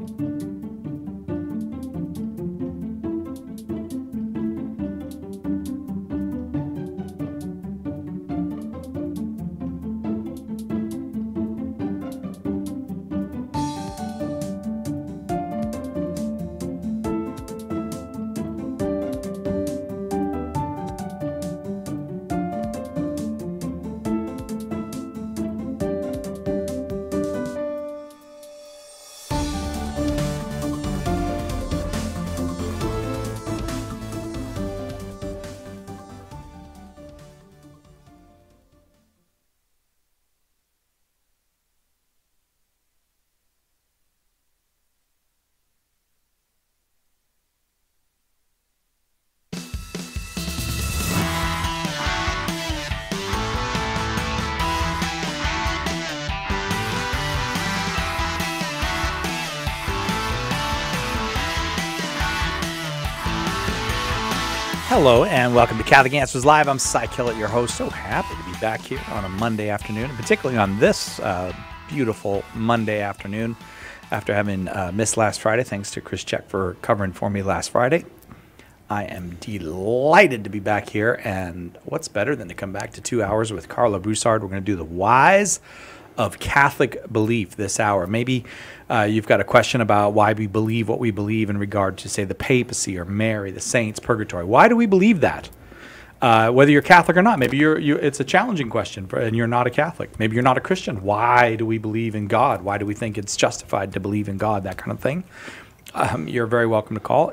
Hello and welcome to Catholic Answers Live. I'm Cy Killett, your host. So happy to be back here on a Monday afternoon, and particularly on this beautiful Monday afternoon after having missed last Friday. Thanks to Chris Check for covering for me last Friday. I am delighted to be back here, and what's better than to come back to 2 hours with Carlo Broussard. We're going to do the whys of Catholic belief this hour. Maybe you've got a question about why we believe what we believe in regard to, say, the papacy or Mary, the saints, purgatory. Why do we believe that? Whether you're Catholic or not, maybe it's a challenging question, and you're not a Catholic. Maybe you're not a Christian. Why do we believe in God? Why do we think it's justified to believe in God? That kind of thing. You're very welcome to call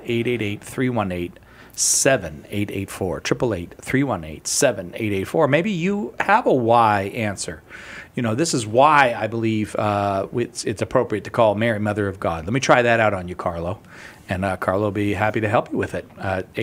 888-318-7884, 888-318-7884. Maybe you have a why answer. You know, this is why I believe it's appropriate to call Mary Mother of God. Let me try that out on you, Carlo. And Carlo will be happy to help you with it.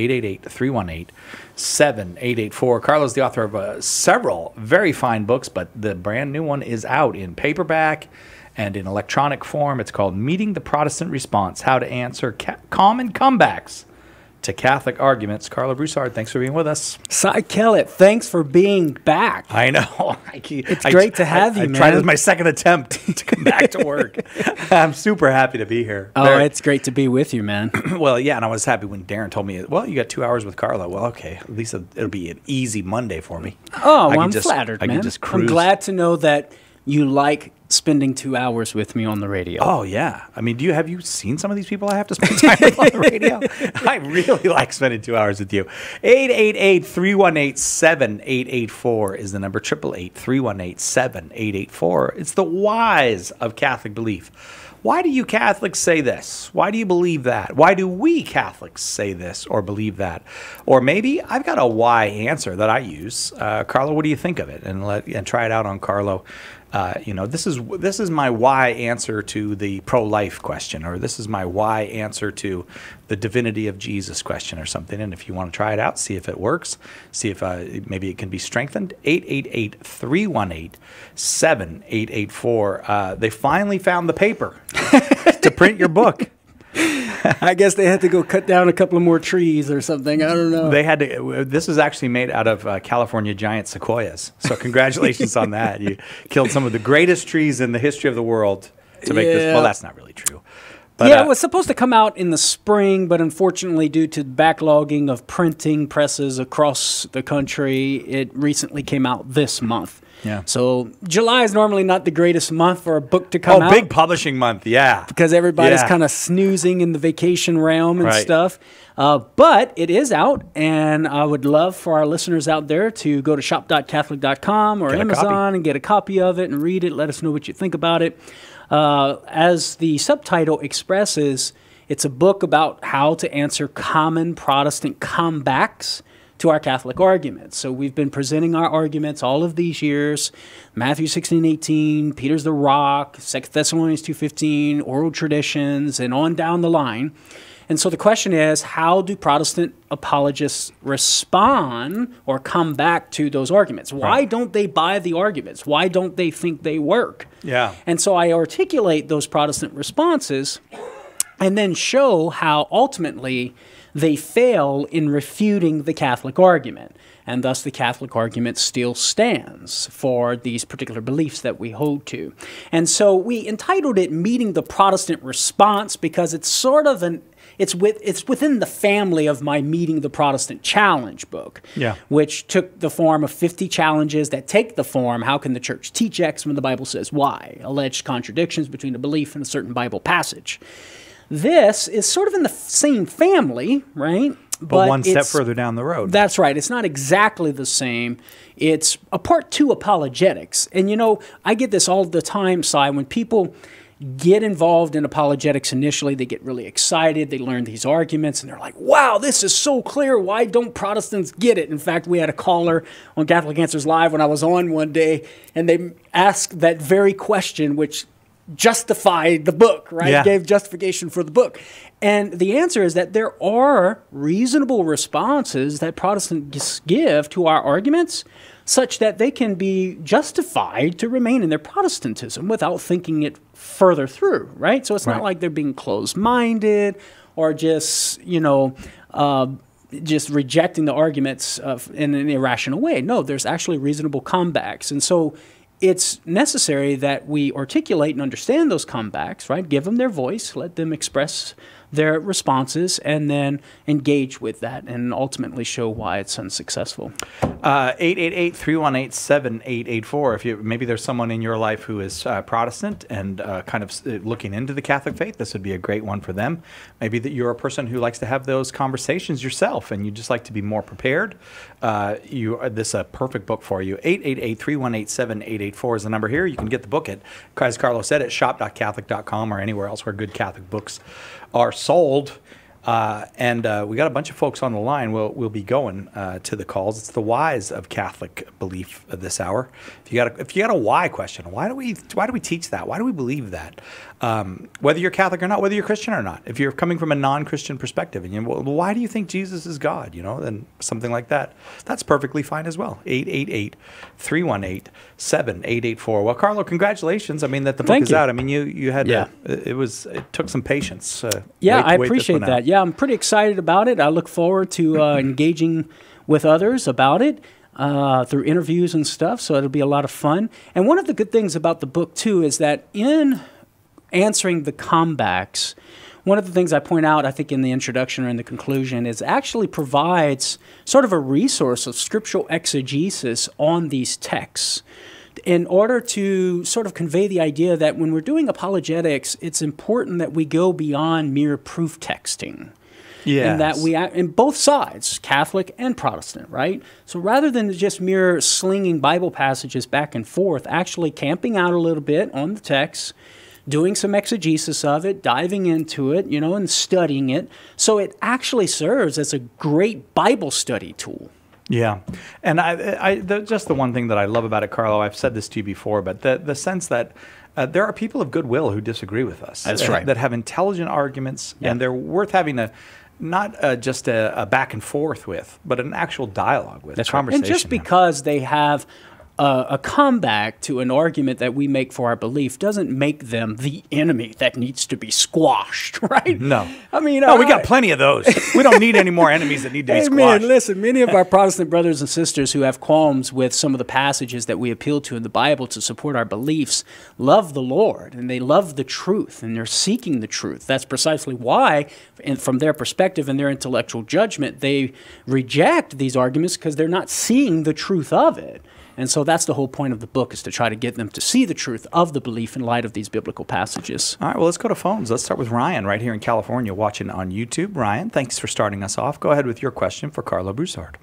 888-318-7884. Carlo's the author of several very fine books, but the brand new one is out in paperback and in electronic form. It's called Meeting the Protestant Response, How to Answer Common Comebacks to Catholic Arguments. Carlo Broussard, thanks for being with us. Cy Killett, thanks for being back. I know. It's great to have you, man. I tried as my second attempt to come back to work. I'm super happy to be here. Oh, it's great to be with you, man. Well, yeah, and I was happy when Darren told me, well, you got 2 hours with Carlo. Well, okay, at least it'll be an easy Monday for me. Oh, well, I'm flattered, man. I can just cruise. I'm glad to know that you like spending 2 hours with me on the radio. Oh, yeah. I mean, have you seen some of these people I have to spend time with on the radio? I really like spending 2 hours with you. 888-318-7884 is the number. 888-318-7884. It's the whys of Catholic belief. Why do you Catholics say this? Why do you believe that? Why do we Catholics say this or believe that? Or maybe I've got a why answer that I use. Carlo, what do you think of it? And try it out on Carlo. This is my why answer to the pro-life question, or this is my why answer to the divinity of Jesus question or something. And if you want to try it out, see if it works, see if maybe it can be strengthened. 888-318-7884. They finally found the paper to print your book. I guess they had to go cut down a couple of more trees or something. I don't know. They had to. This is actually made out of California giant sequoias. So congratulations on that. You killed some of the greatest trees in the history of the world to make this. Well, that's not really true. But, yeah, it was supposed to come out in the spring, but unfortunately, due to backlogging of printing presses across the country, it recently came out this month. Yeah. So July is normally not the greatest month for a book to come out. Oh, big publishing month, yeah. Because everybody's kind of snoozing in the vacation realm and stuff. But it is out, and I would love for our listeners out there to go to shop.catholic.com or Amazon and get a copy of it and read it. Let us know what you think about it. As the subtitle expresses, it's a book about how to answer common Protestant comebacks to our Catholic arguments. So we've been presenting our arguments all of these years: Matthew 16:18, Peter's the rock, 2 Thessalonians 2:15, oral traditions, and on down the line. And so the question is, how do Protestant apologists respond or come back to those arguments? Why don't they buy the arguments? Why don't they think they work? Yeah. And so I articulate those Protestant responses and then show how ultimately they fail in refuting the Catholic argument. And thus the Catholic argument still stands for these particular beliefs that we hold to. And so we entitled it Meeting the Protestant Response because it's sort of it's within the family of my Meeting the Protestant Challenge book, which took the form of 50 challenges that take the form, how can the church teach X when the Bible says Y? Alleged contradictions between a belief and a certain Bible passage. This is sort of in the same family, right? But one step further down the road. That's right. It's not exactly the same. It's a part 2 apologetics. And, you know, I get this all the time, Si, when people get involved in apologetics initially, they get really excited, they learn these arguments, and they're like, wow, this is so clear. Why don't Protestants get it? In fact, we had a caller on Catholic Answers Live when I was on one day, and they asked that very question, which justified the book, right? Yeah. Gave justification for the book. And the answer is that there are reasonable responses that Protestants give to our arguments such that they can be justified to remain in their Protestantism without thinking it further through, right? So it's not like they're being closed-minded or just, you know, just rejecting the arguments in an irrational way. No, there's actually reasonable comebacks. And so it's necessary that we articulate and understand those comebacks, right? Give them their voice, let them express their responses, and then engage with that and ultimately show why it's unsuccessful. 888-318-7884. If maybe there's someone in your life who is Protestant and kind of looking into the Catholic faith, this would be a great one for them. Maybe that you're a person who likes to have those conversations yourself and you just like to be more prepared. This is a perfect book for you. 888-318-7884 is the number here. You can get the book at, as Carlos said, at shop.catholic.com or anywhere else where good Catholic books are sold. And we got a bunch of folks on the line. We'll be going to the calls. It's the whys of Catholic belief this hour. If you got a why question, why do we teach that? Why do we believe that? Whether you're Catholic or not, whether you're Christian or not, if you're coming from a non-Christian perspective, and well, why do you think Jesus is God? You know, then something like that. That's perfectly fine as well. 888-318-7884. Well, Carlo, congratulations. I mean, that the book is out. I mean, you had it took some patience. I appreciate that. Yeah, I'm pretty excited about it. I look forward to engaging with others about it through interviews and stuff, so it'll be a lot of fun. And one of the good things about the book, too, is that in answering the comebacks, one of the things I point out, I think, in the introduction or in the conclusion, is actually provides sort of a resource of scriptural exegesis on these texts in order to sort of convey the idea that when we're doing apologetics, it's important that we go beyond mere proof texting. Yes. And that we, in both sides, Catholic and Protestant, right? So rather than just mere slinging Bible passages back and forth, actually camping out a little bit on the text, doing some exegesis of it, diving into it, you know, and studying it. So it actually serves as a great Bible study tool. Yeah. And just the one thing that I love about it, Carlo, I've said this to you before, but the sense that there are people of goodwill who disagree with us. That's right. That have intelligent arguments, and they're worth having not just a back and forth with, but an actual dialogue with. That's conversation. Right. And just because they have a comeback to an argument that we make for our belief doesn't make them the enemy that needs to be squashed, right? No. I mean, we got plenty of those. We don't need any more enemies that need to be squashed. Man, listen, many of our Protestant brothers and sisters who have qualms with some of the passages that we appeal to in the Bible to support our beliefs love the Lord, and they love the truth, and they're seeking the truth. That's precisely why, from their perspective and their intellectual judgment, they reject these arguments because they're not seeing the truth of it. And so that's the whole point of the book, is to try to get them to see the truth of the belief in light of these biblical passages. All right, well, let's go to phones. Let's start with Ryan right here in California watching on YouTube. Ryan, thanks for starting us off. Go ahead with your question for Carlo Broussard.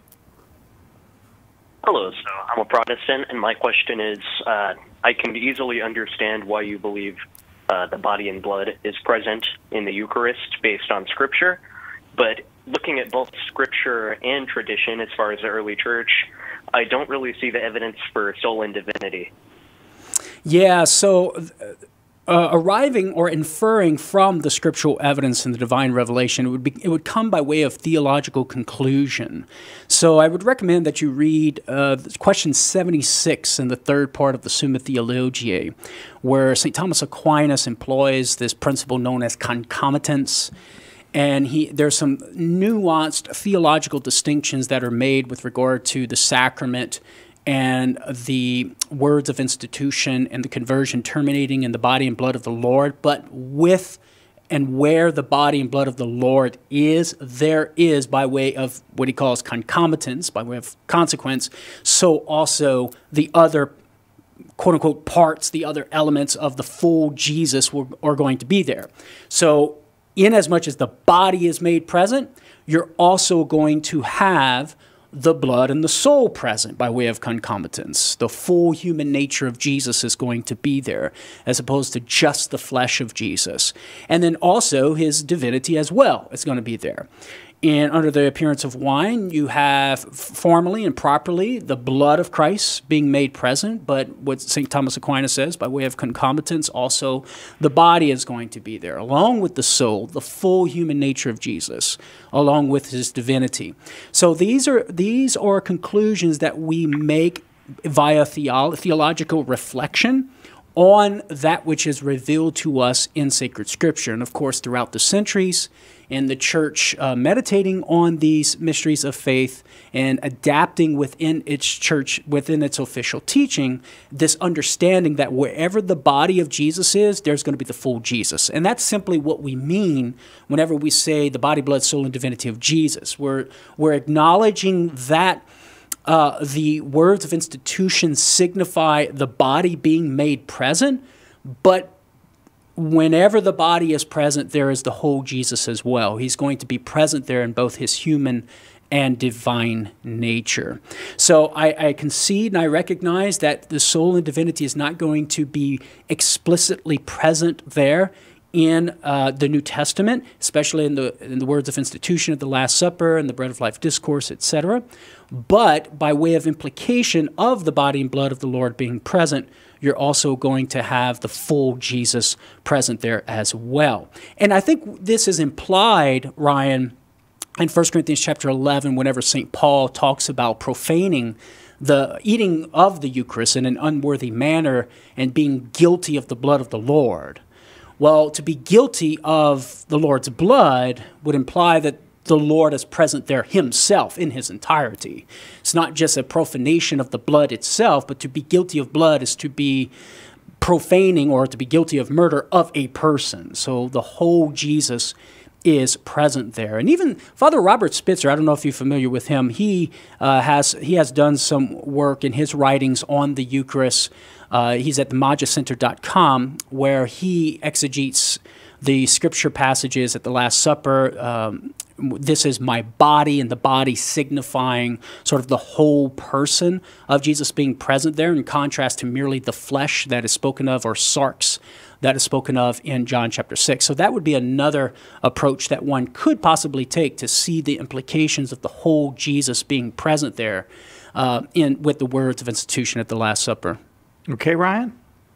Hello. So I'm a Protestant, and my question is, I can easily understand why you believe the body and blood is present in the Eucharist based on Scripture, but looking at both Scripture and tradition as far as the early church, I don't really see the evidence for soul and divinity. Yeah, so arriving or inferring from the scriptural evidence and the divine revelation, it would come by way of theological conclusion. So I would recommend that you read question 76 in the third part of the Summa Theologiae, where St. Thomas Aquinas employs this principle known as concomitance. And there's some nuanced theological distinctions that are made with regard to the sacrament and the words of institution and the conversion terminating in the body and blood of the Lord. But with and where the body and blood of the Lord is, there is, by way of what he calls concomitance, by way of consequence, so also the other quote-unquote parts, the other elements of the full Jesus are going to be there. So inasmuch as the body is made present, you're also going to have the blood and the soul present by way of concomitance. The full human nature of Jesus is going to be there, as opposed to just the flesh of Jesus. And then also his divinity as well is going to be there. And under the appearance of wine, you have formally and properly the blood of Christ being made present, but what St. Thomas Aquinas says, by way of concomitance, also the body is going to be there, along with the soul, the full human nature of Jesus, along with his divinity. So these are conclusions that we make via theological reflection on that which is revealed to us in sacred scripture. And of course, throughout the centuries, in the church meditating on these mysteries of faith and adapting within its church, within its official teaching, this understanding that wherever the body of Jesus is, there's going to be the full Jesus. And that's simply what we mean whenever we say the body, blood, soul, and divinity of Jesus. We're acknowledging that the words of institution signify the body being made present, but whenever the body is present, there is the whole Jesus as well. He's going to be present there in both his human and divine nature. So I concede and I recognize that the soul and divinity is not going to be explicitly present there in the New Testament, especially in the words of institution at the Last Supper and the Bread of Life Discourse, etc. But by way of implication of the body and blood of the Lord being present, you're also going to have the full Jesus present there as well. And I think this is implied, Ryan, in 1 Corinthians chapter 11, whenever St. Paul talks about profaning the eating of the Eucharist in an unworthy manner and being guilty of the blood of the Lord. Well, to be guilty of the Lord's blood would imply that the Lord is present there himself in his entirety. It's not just a profanation of the blood itself, but to be guilty of blood is to be profaning or to be guilty of murder of a person. So the whole Jesus is present there. And even Father Robert Spitzer, I don't know if you're familiar with him, he has done some work in his writings on the Eucharist. He's at themagicenter.com, where he exegetes the scripture passages at the Last Supper. This is my body, and the body signifying sort of the whole person of Jesus being present there, in contrast to merely the flesh that is spoken of, or sarx that is spoken of in John chapter 6. So that would be another approach that one could possibly take to see the implications of the whole Jesus being present there with the words of institution at the Last Supper. Okay, Ryan?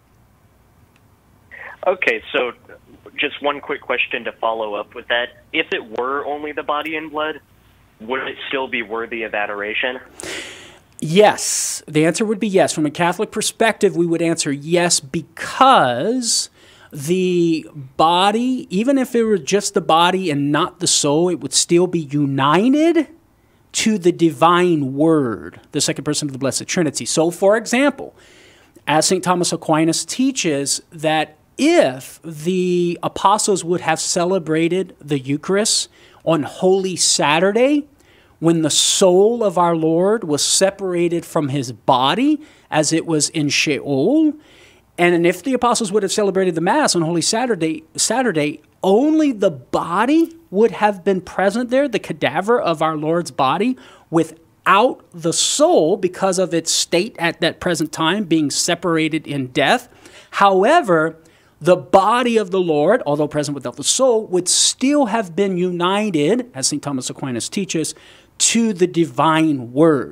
Okay, so just one quick question to follow up with that. If it were only the body and blood, would it still be worthy of adoration? Yes. The answer would be yes. From a Catholic perspective, we would answer yes, because the body, even if it were just the body and not the soul, it would still be united to the divine word, the second person of the Blessed Trinity. So, for example, as St. Thomas Aquinas teaches, that if the apostles would have celebrated the Eucharist on Holy Saturday, when the soul of our Lord was separated from his body as it was in Sheol, and if the apostles would have celebrated the Mass on Holy Saturday, only the body would have been present there, the cadaver of our Lord's body, without the soul, because of its state at that present time being separated in death. However, the body of the Lord, although present without the soul, would still have been united, as St. Thomas Aquinas teaches, to the divine word.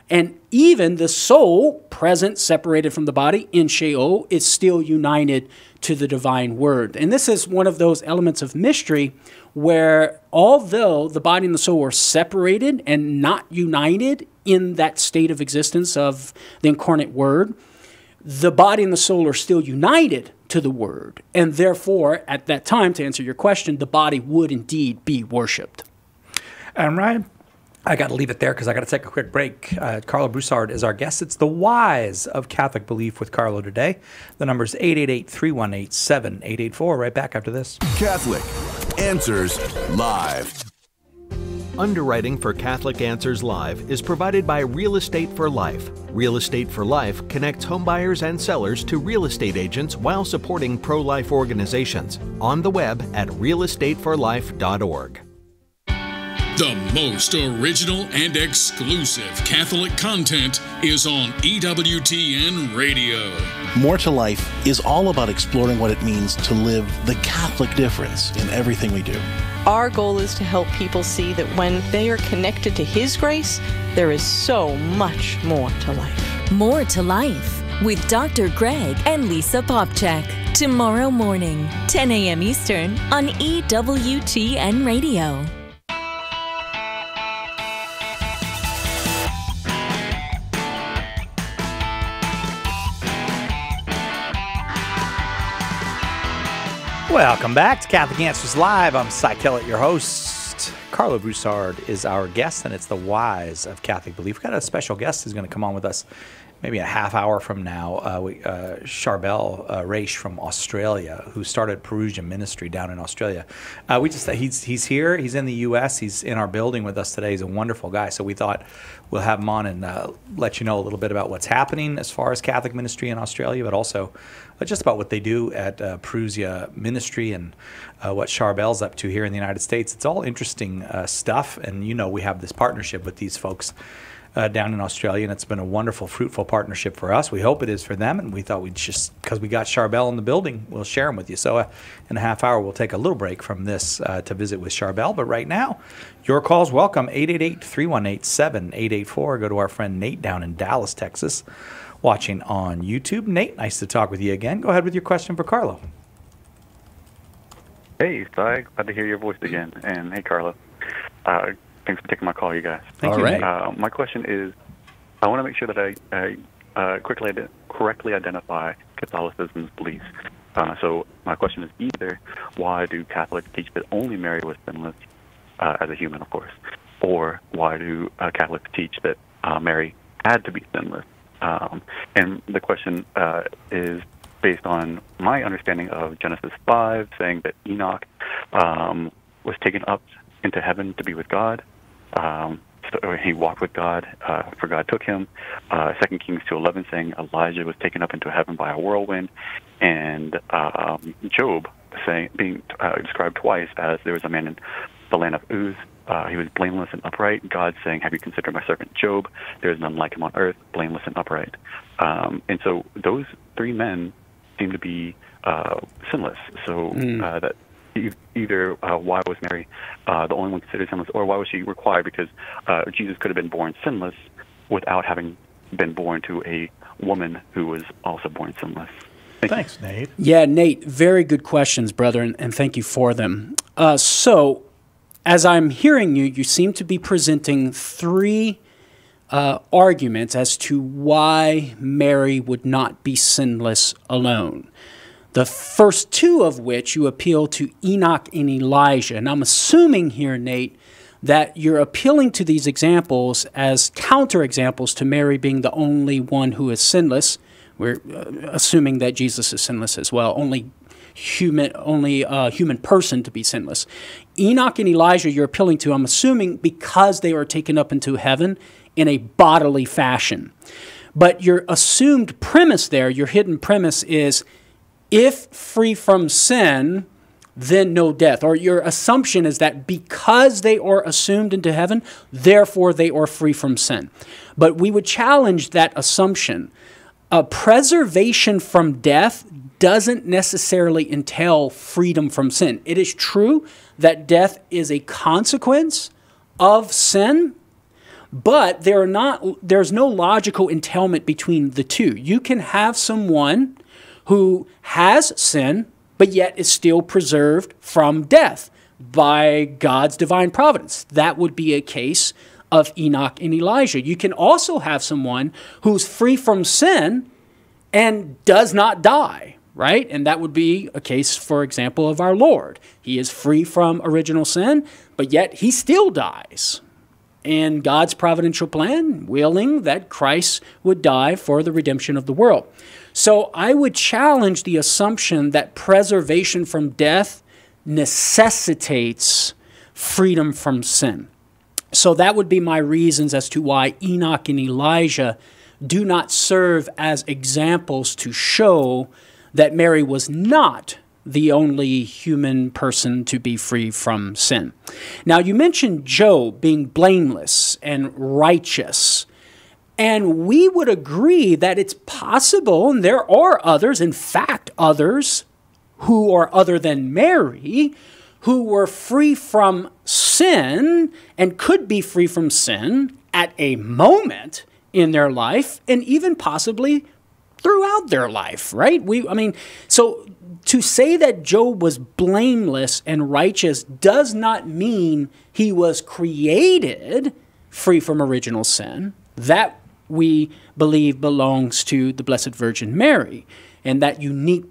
And even the soul, present, separated from the body, in Sheol, is still united to the divine word. And this is one of those elements of mystery where although the body and the soul are separated and not united in that state of existence of the incarnate word, the body and the soul are still united to the word. And therefore, at that time, to answer your question, the body would indeed be worshipped. And Ryan, I got to leave it there because I got to take a quick break. Carlo Broussard is our guest. It's the Whys of Catholic Belief with Carlo today. The number is 888-318-7884. Right back after this. Catholic Answers Live. Underwriting for Catholic Answers Live is provided by Real Estate for Life. Real Estate for Life connects homebuyers and sellers to real estate agents while supporting pro-life organizations. On the web at realestateforlife.org. The most original and exclusive Catholic content is on EWTN Radio. More to Life is all about exploring what it means to live the Catholic difference in everything we do. Our goal is to help people see that when they are connected to His grace, there is so much more to life. More to Life with Dr. Greg and Lisa Popcak. Tomorrow morning, 10 a.m. Eastern on EWTN Radio. Welcome back to Catholic Answers Live. I'm Cy Kellett, your host. Carlo Broussard is our guest, and it's the Whys of Catholic Belief. We've got a special guest who's going to come on with us maybe a half hour from now. Charbel Raish from Australia, who started Perusia Ministry down in Australia. He's here. He's in the U.S. He's in our building with us today. He's a wonderful guy. So we thought we'll have him on and let you know a little bit about what's happening as far as Catholic ministry in Australia, but also just about what they do at Perusia Ministry and what Charbel's up to here in the United States. It's all interesting stuff, and we have this partnership with these folks down in Australia, and it's been a wonderful, fruitful partnership for us. We hope it is for them, and we thought we'd just, because we got Charbel in the building, we'll share them with you. So in a half hour, we'll take a little break from this to visit with Charbel, but right now, your calls welcome, 888-318-7884. Go to our friend Nate down in Dallas, Texas, watching on YouTube. Nate, nice to talk with you again. Go ahead with your question for Carlo. Hey, Cy. Glad to hear your voice again. And hey, Carlo. Thanks for taking my call, you guys. Thank you. Right. My question is, I want to make sure that I correctly identify Catholicism's beliefs. So my question is either, why do Catholics teach that only Mary was sinless, as a human, of course, or why do Catholics teach that Mary had to be sinless? And the question is based on my understanding of Genesis 5, saying that Enoch was taken up into heaven to be with God. So he walked with God, for God took him. 2 Kings 2:11 saying Elijah was taken up into heaven by a whirlwind. And Job being described twice as there was a man in the land of Uz. He was blameless and upright. God saying, have you considered my servant Job? There is none like him on earth, blameless and upright. And so those three men seem to be sinless. So that either why was Mary the only one considered sinless, or why was she required? Because Jesus could have been born sinless without having been born to a woman who was also born sinless. Thanks, Nate. Yeah, Nate, very good questions, brother, and thank you for them. So, as I'm hearing you, you seem to be presenting three arguments as to why Mary would not be sinless alone. The first two of which you appeal to Enoch and Elijah. And I'm assuming here, Nate, that you're appealing to these examples as counterexamples to Mary being the only one who is sinless. We're assuming that Jesus is sinless as well, only human person to be sinless. Enoch and Elijah you're appealing to, I'm assuming, because they were taken up into heaven in a bodily fashion. But your assumed premise there, your hidden premise is, if free from sin, then no death. Or your assumption is that because they are assumed into heaven, therefore they are free from sin. But we would challenge that assumption. Preservation from death doesn't necessarily entail freedom from sin. It is true that death is a consequence of sin, But there's no logical entailment between the two. You can have someone who has sin, but yet is still preserved from death by God's divine providence. That would be a case of Enoch and Elijah. You can also have someone who's free from sin and does not die, right? And that would be a case, for example, of our Lord. He is free from original sin, but yet he still dies. And God's providential plan, willing that Christ would die for the redemption of the world. So I would challenge the assumption that preservation from death necessitates freedom from sin. So that would be my reasons as to why Enoch and Elijah do not serve as examples to show that Mary was not the only human person to be free from sin. Now, you mentioned Job being blameless and righteous. And we would agree that it's possible, and there are others, in fact, others who are other than Mary, who were free from sin and could be free from sin at a moment in their life and even possibly throughout their life, right? So to say that Job was blameless and righteous does not mean he was created free from original sin. That we believe belongs to the Blessed Virgin Mary and that unique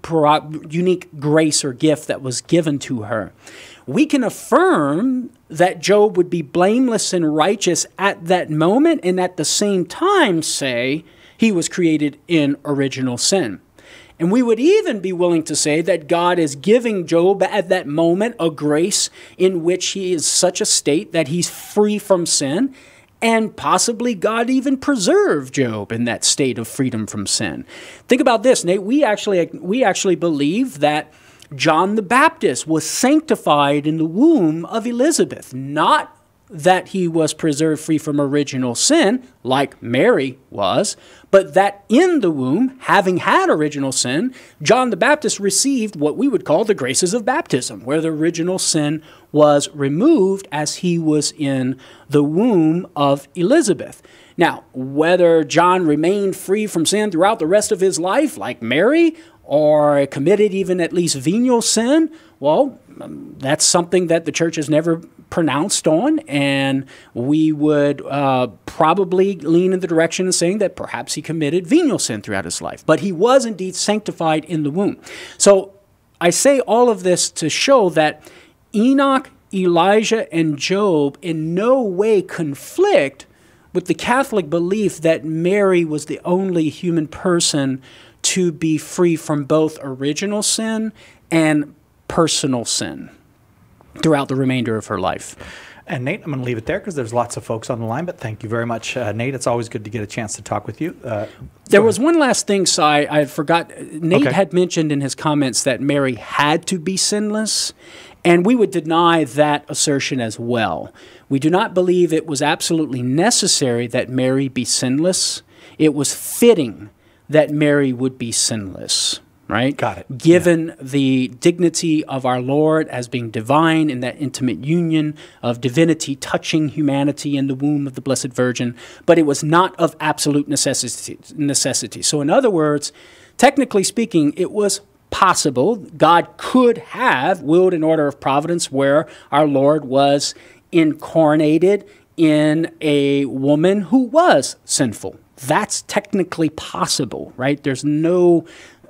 grace or gift that was given to her. We can affirm that Job would be blameless and righteous at that moment and at the same time say he was created in original sin. And we would even be willing to say that God is giving Job at that moment a grace in which he is such a state that he's free from sin. And possibly God even preserved Job in that state of freedom from sin. Think about this, Nate. We actually believe that John the Baptist was sanctified in the womb of Elizabeth. Not that he was preserved free from original sin, like Mary was, but that in the womb, having had original sin, John the Baptist received what we would call the graces of baptism, where the original sin was removed as he was in the womb of Elizabeth. Now, whether John remained free from sin throughout the rest of his life, like Mary, or committed even at least venial sin, well, that's something that the church has never pronounced on, and we would probably lean in the direction of saying that perhaps he committed venial sin throughout his life. But he was indeed sanctified in the womb. So I say all of this to show that Enoch, Elijah, and Job in no way conflict with the Catholic belief that Mary was the only human person to be free from both original sin and personal sin throughout the remainder of her life. And Nate, I'm going to leave it there because there's lots of folks on the line, but thank you very much, Nate. It's always good to get a chance to talk with you. There was one last thing, Si, I forgot. Nate had mentioned in his comments that Mary had to be sinless, and we would deny that assertion as well. We do not believe it was absolutely necessary that Mary be sinless. It was fitting that Mary would be sinless. Right? Got it. Given the dignity of our Lord as being divine in that intimate union of divinity touching humanity in the womb of the Blessed Virgin, but it was not of absolute necessity. So in other words, technically speaking, it was possible God could have willed an order of providence where our Lord was incarnated in a woman who was sinful. That's technically possible, right? There's no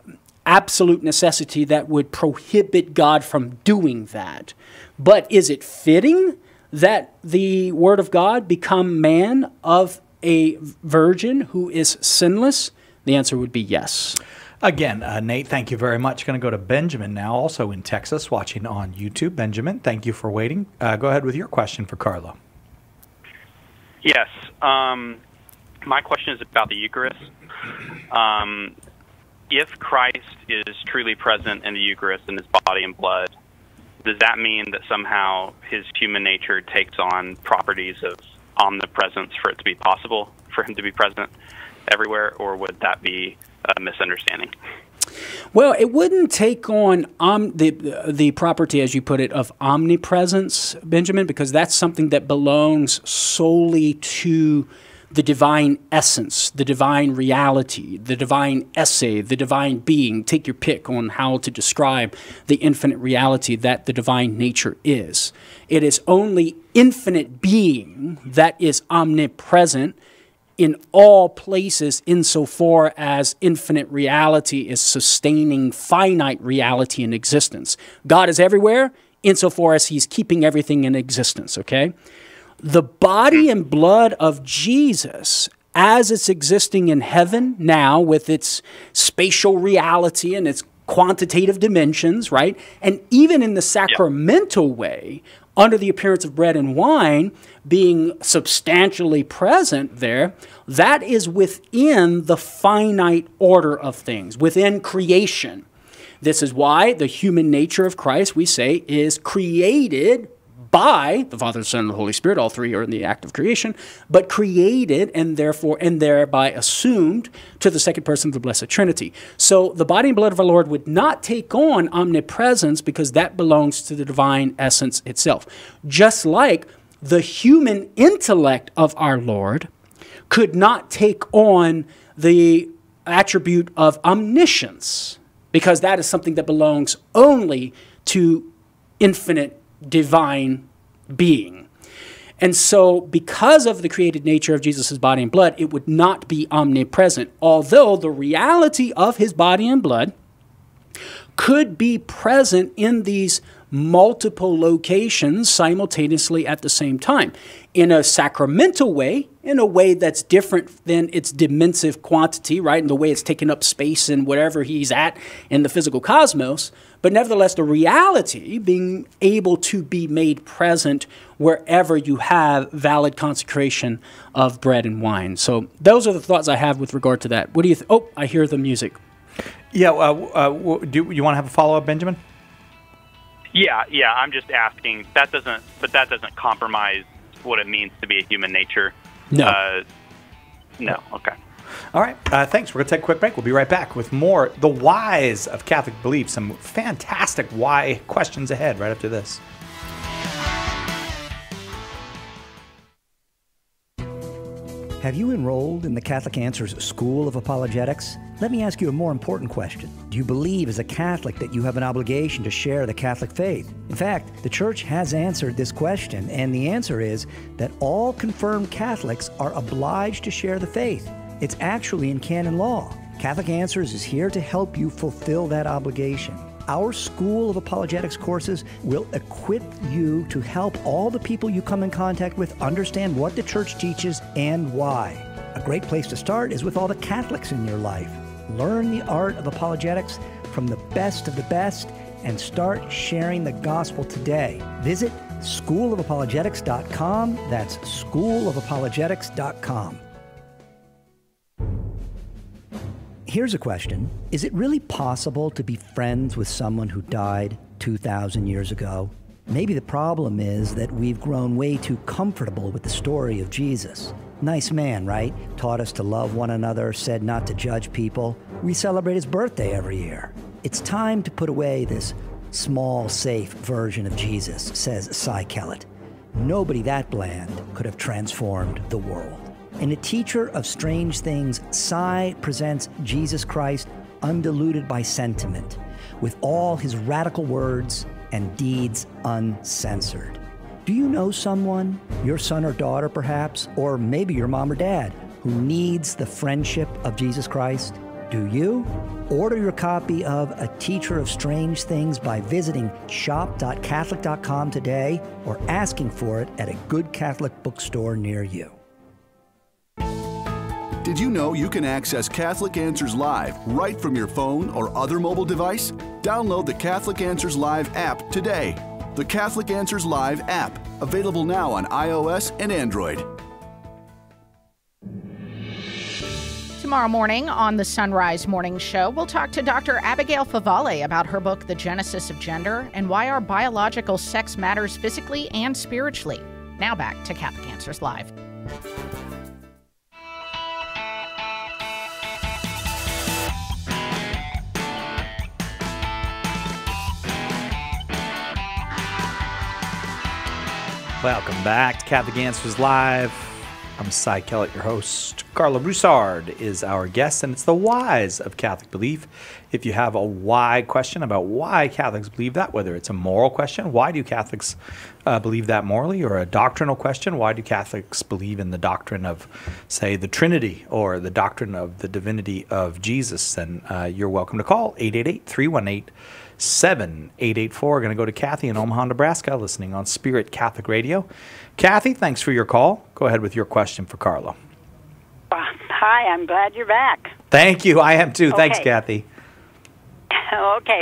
absolute necessity that would prohibit God from doing that. But is it fitting that the Word of God become man of a virgin who is sinless? The answer would be yes. Again, Nate, thank you very much. Going to go to Benjamin now, also in Texas, watching on YouTube. Benjamin, thank you for waiting. Go ahead with your question for Carlo. Yes. My question is about the Eucharist. If Christ is truly present in the Eucharist in his body and blood, does that mean that somehow his human nature takes on properties of omnipresence for it to be possible for him to be present everywhere, or would that be a misunderstanding? Well, it wouldn't take on the property, as you put it, of omnipresence, Benjamin, because that's something that belongs solely to the divine essence, the divine reality, the divine essay, the divine being. Take your pick on how to describe the infinite reality that the divine nature is. It is only infinite being that is omnipresent in all places insofar as infinite reality is sustaining finite reality in existence. God is everywhere insofar as he's keeping everything in existence, okay? The body and blood of Jesus, as it's existing in heaven now with its spatial reality and its quantitative dimensions, right? And even in the sacramental way, under the appearance of bread and wine, being substantially present there, that is within the finite order of things, within creation. This is why the human nature of Christ, we say, is created by the Father, the Son, and the Holy Spirit. All three are in the act of creation, but created and therefore and thereby assumed to the second person of the Blessed Trinity. So the body and blood of our Lord would not take on omnipresence because that belongs to the divine essence itself. Just like the human intellect of our Lord could not take on the attribute of omniscience because that is something that belongs only to infinite divine being. And so because of the created nature of Jesus' body and blood, it would not be omnipresent, although the reality of his body and blood could be present in these multiple locations simultaneously at the same time. In a sacramental way, in a way that's different than its dimensive quantity, right? In the way it's taking up space in whatever he's at in the physical cosmos. But nevertheless, the reality being able to be made present wherever you have valid consecration of bread and wine. So those are the thoughts I have with regard to that. What do you think? Oh, I hear the music. Yeah, do you want to have a follow-up, Benjamin? Yeah, I'm just asking. That doesn't compromise what it means to be a human nature. No. No, okay. All right, thanks. We're going to take a quick break. We'll be right back with more The Whys of Catholic Belief. Some fantastic why questions ahead right after this. Have you enrolled in the Catholic Answers School of Apologetics? Let me ask you a more important question. Do you believe as a Catholic that you have an obligation to share the Catholic faith? In fact, the Church has answered this question, and the answer is that all confirmed Catholics are obliged to share the faith. It's actually in canon law. Catholic Answers is here to help you fulfill that obligation. Our School of Apologetics courses will equip you to help all the people you come in contact with understand what the Church teaches and why. A great place to start is with all the Catholics in your life. Learn the art of apologetics from the best of the best and start sharing the gospel today. Visit schoolofapologetics.com. That's schoolofapologetics.com. Here's a question. Is it really possible to be friends with someone who died 2,000 years ago? Maybe the problem is that we've grown way too comfortable with the story of Jesus. Nice man, right? Taught us to love one another, said not to judge people. We celebrate his birthday every year. It's time to put away this small, safe version of Jesus, says Cy Kellett. Nobody that bland could have transformed the world. In A Teacher of Strange Things, Cy presents Jesus Christ undiluted by sentiment, with all his radical words and deeds uncensored. Do you know someone, your son or daughter perhaps, or maybe your mom or dad, who needs the friendship of Jesus Christ? Do you? Order your copy of A Teacher of Strange Things by visiting shop.catholic.com today or asking for it at a good Catholic bookstore near you. Did you know you can access Catholic Answers Live right from your phone or other mobile device? Download the Catholic Answers Live app today. The Catholic Answers Live app, available now on iOS and Android. Tomorrow morning on the Sunrise Morning Show, we'll talk to Dr. Abigail Favale about her book, The Genesis of Gender, and why our biological sex matters physically and spiritually. Now back to Catholic Answers Live. Welcome back to Catholic Answers Live. I'm Cy Kellett, your host. Carla Broussard is our guest, and it's the whys of Catholic belief. If you have a why question about why Catholics believe that, whether it's a moral question, why do Catholics believe that morally, or a doctrinal question, why do Catholics believe in the doctrine of, say, the Trinity, or the doctrine of the divinity of Jesus, then you're welcome to call 888-318-7884. We're going to go to Kathy in Omaha, Nebraska, listening on Spirit Catholic Radio. Kathy, thanks for your call. Go ahead with your question for Carla. Hi, I'm glad you're back. Thank you. I am too. Okay. Thanks, Kathy. Okay.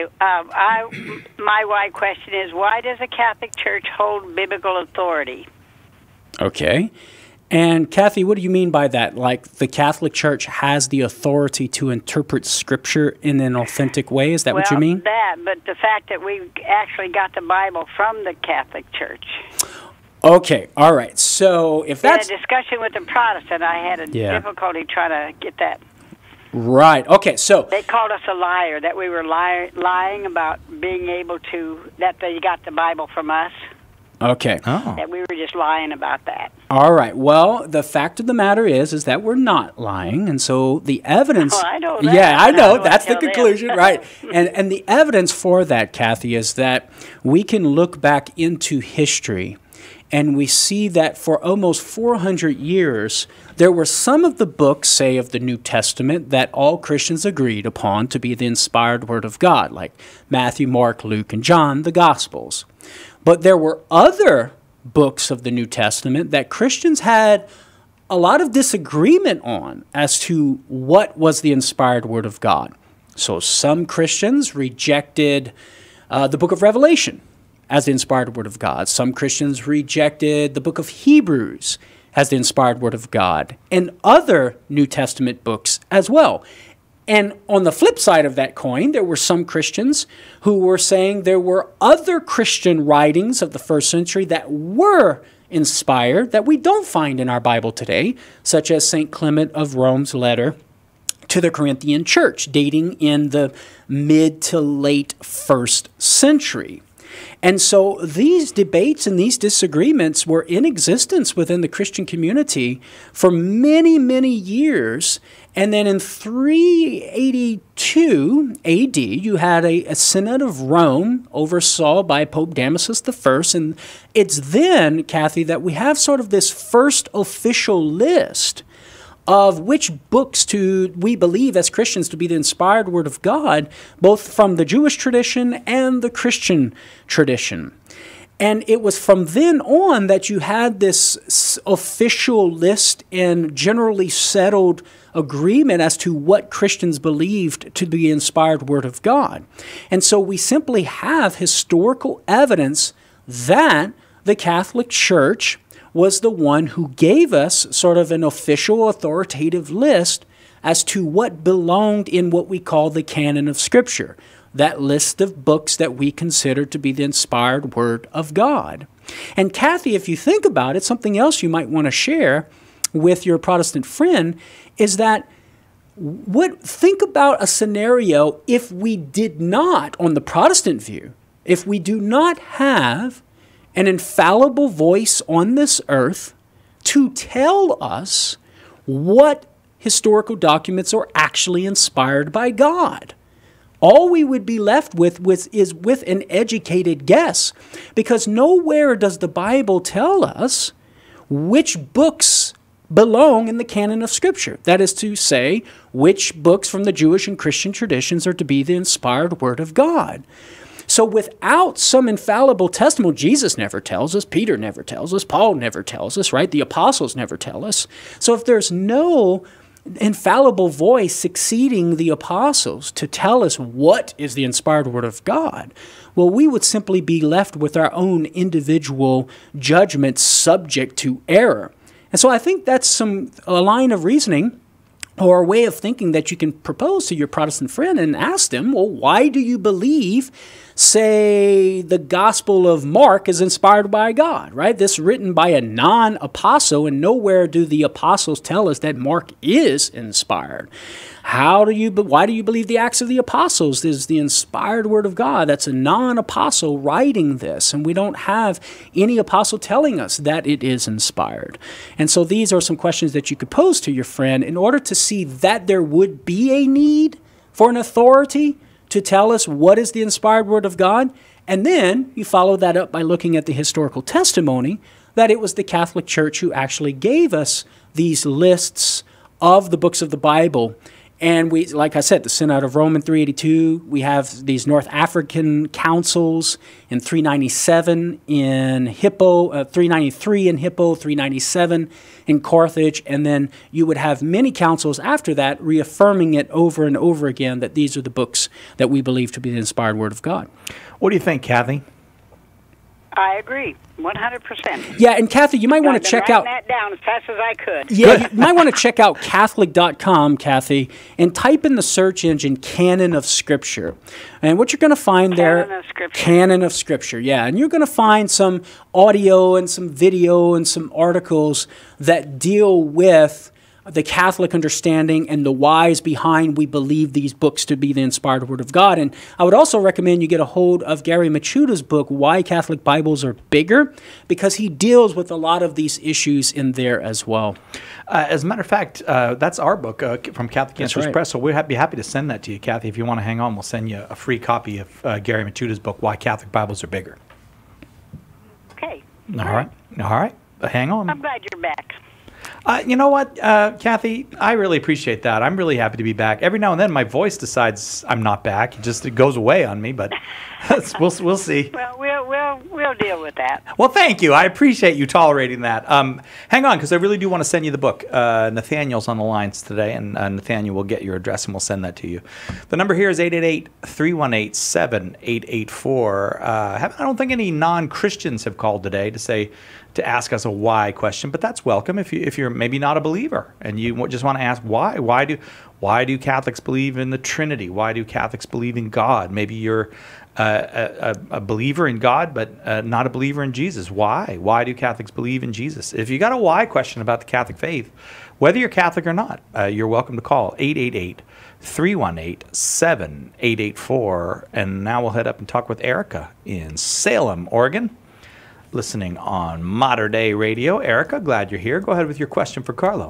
My why question is, why does the Catholic Church hold biblical authority? Okay. And Kathy, what do you mean by that? Like the Catholic Church has the authority to interpret Scripture in an authentic way? Is that what you mean? That, but the fact that we actually got the Bible from the Catholic Church. Okay, all right. So if that's... In a discussion with the Protestant, I had a difficulty trying to get that. Right, okay, so... They called us a liar, that we were lying about being able to... that they got the Bible from us. Okay. That we were just lying about that. All right. Well, the fact of the matter is that we're not lying, and so the evidence... Oh, I know that. Yeah, I know. That's the conclusion, right? And the evidence for that, Kathy, is that we can look back into history, and we see that for almost 400 years, there were some of the books, say, of the New Testament that all Christians agreed upon to be the inspired Word of God, like Matthew, Mark, Luke, and John, the Gospels. But there were other books of the New Testament that Christians had a lot of disagreement on as to what was the inspired Word of God. So some Christians rejected the book of Revelation as the inspired Word of God. Some Christians rejected the book of Hebrews as the inspired Word of God, and other New Testament books as well. And on the flip side of that coin, there were some Christians who were saying there were other Christian writings of the first century that were inspired that we don't find in our Bible today, such as St. Clement of Rome's letter to the Corinthian church, dating in the mid to late first century. And so these debates and these disagreements were in existence within the Christian community for many, many years. And then in 382 AD, you had a Synod of Rome oversaw by Pope Damasus I. And it's then, Kathy, that we have sort of this first official list of which books we believe as Christians to be the inspired Word of God, both from the Jewish tradition and the Christian tradition. And it was from then on that you had this official list and generally settled agreement as to what Christians believed to be the inspired Word of God. And so we simply have historical evidence that the Catholic Church was the one who gave us sort of an official authoritative list as to what belonged in what we call the canon of Scripture, that list of books that we consider to be the inspired Word of God. And Kathy, if you think about it, something else you might want to share with your Protestant friend is that think about a scenario if we did not, on the Protestant view, if we do not have an infallible voice on this earth to tell us what historical documents are actually inspired by God. All we would be left with is an educated guess, because nowhere does the Bible tell us which books belong in the canon of Scripture. That is to say, which books from the Jewish and Christian traditions are to be the inspired Word of God. So without some infallible testimony, Jesus never tells us, Peter never tells us, Paul never tells us, right? The apostles never tell us. So if there's no infallible voice succeeding the apostles to tell us what is the inspired Word of God, well, we would simply be left with our own individual judgments subject to error. And so I think that's a line of reasoning or a way of thinking that you can propose to your Protestant friend and ask them, well, why do you believe, say, the Gospel of Mark is inspired by God, right? This written by a non-apostle, and nowhere do the apostles tell us that Mark is inspired. Why do you believe the Acts of the Apostles is the inspired word of God? That's a non-apostle writing this, and we don't have any apostle telling us that it is inspired. And so these are some questions that you could pose to your friend in order to see that there would be a need for an authority to tell us what is the inspired word of God. And then you follow that up by looking at the historical testimony that it was the Catholic Church who actually gave us these lists of the books of the Bible. And we, like I said, the Synod of Rome in 382, we have these North African councils in 397 in Hippo, 393 in Hippo, 397 in Carthage, and then you would have many councils after that reaffirming it over and over again that these are the books that we believe to be the inspired word of God. What do you think, Kathy? I agree, 100%. Yeah, and Kathy, you might want to check out... that down as fast as I could. Yeah, you might want to check out Catholic.com, Kathy, and type in the search engine Canon of Scripture. And what you're going to find there... Canon of Scripture, yeah. And you're going to find some audio and some video and some articles that deal with the Catholic understanding and the whys behind we believe these books to be the inspired word of God. And I would also recommend you get a hold of Gary Michuda's book, Why Catholic Bibles Are Bigger, because he deals with a lot of these issues in there as well. As a matter of fact, that's our book from Catholic Answers Press, so we'd be happy to send that to you, Kathy. If you want to hang on, we'll send you a free copy of Gary Michuda's book, Why Catholic Bibles Are Bigger. Okay. All right. All right. Hang on. I'm glad you're back. You know what, Kathy? I really appreciate that. I'm really happy to be back. Every now and then, my voice decides I'm not back. It goes away on me, but we'll see. Well, we'll deal with that. Well, thank you. I appreciate you tolerating that. Hang on, because I really do want to send you the book. Nathaniel's on the lines today, and Nathaniel will get your address, and we'll send that to you. The number here is 888-318-7884. I don't think any non-Christians have called today to ask us a why question, but that's welcome if you're maybe not a believer and you just want to ask why. Why do Catholics believe in the Trinity? Why do Catholics believe in God? Maybe you're a believer in God, but not a believer in Jesus. Why? Why do Catholics believe in Jesus? If you got a why question about the Catholic faith, whether you're Catholic or not, you're welcome to call 888-318-7884. And now we'll head up and talk with Erica in Salem, Oregon, listening on Modern Day Radio. Erica, glad you're here. Go ahead with your question for Carlo.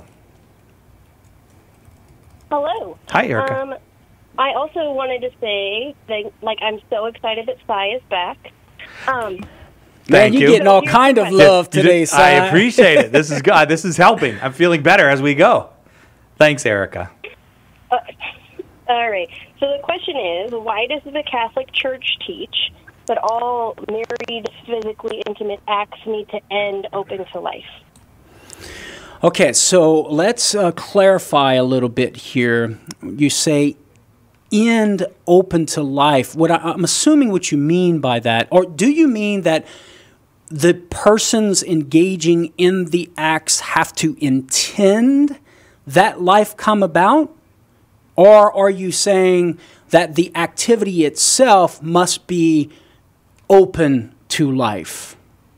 Hello. Hi, Erica. I also wanted to say that, I'm so excited that Cy is back. Man, you're getting all kind of love today, Cy. I appreciate it. This is good. This is helping. I'm feeling better as we go. Thanks, Erica. All right. So the question is, why does the Catholic Church teach that all married, physically intimate acts need to end open to life? Okay, so let's clarify a little bit here. You say end open to life. What I'm assuming what you mean by that, or do you mean that the persons engaging in the acts have to intend that life come about? Or are you saying that the activity itself must be open to life?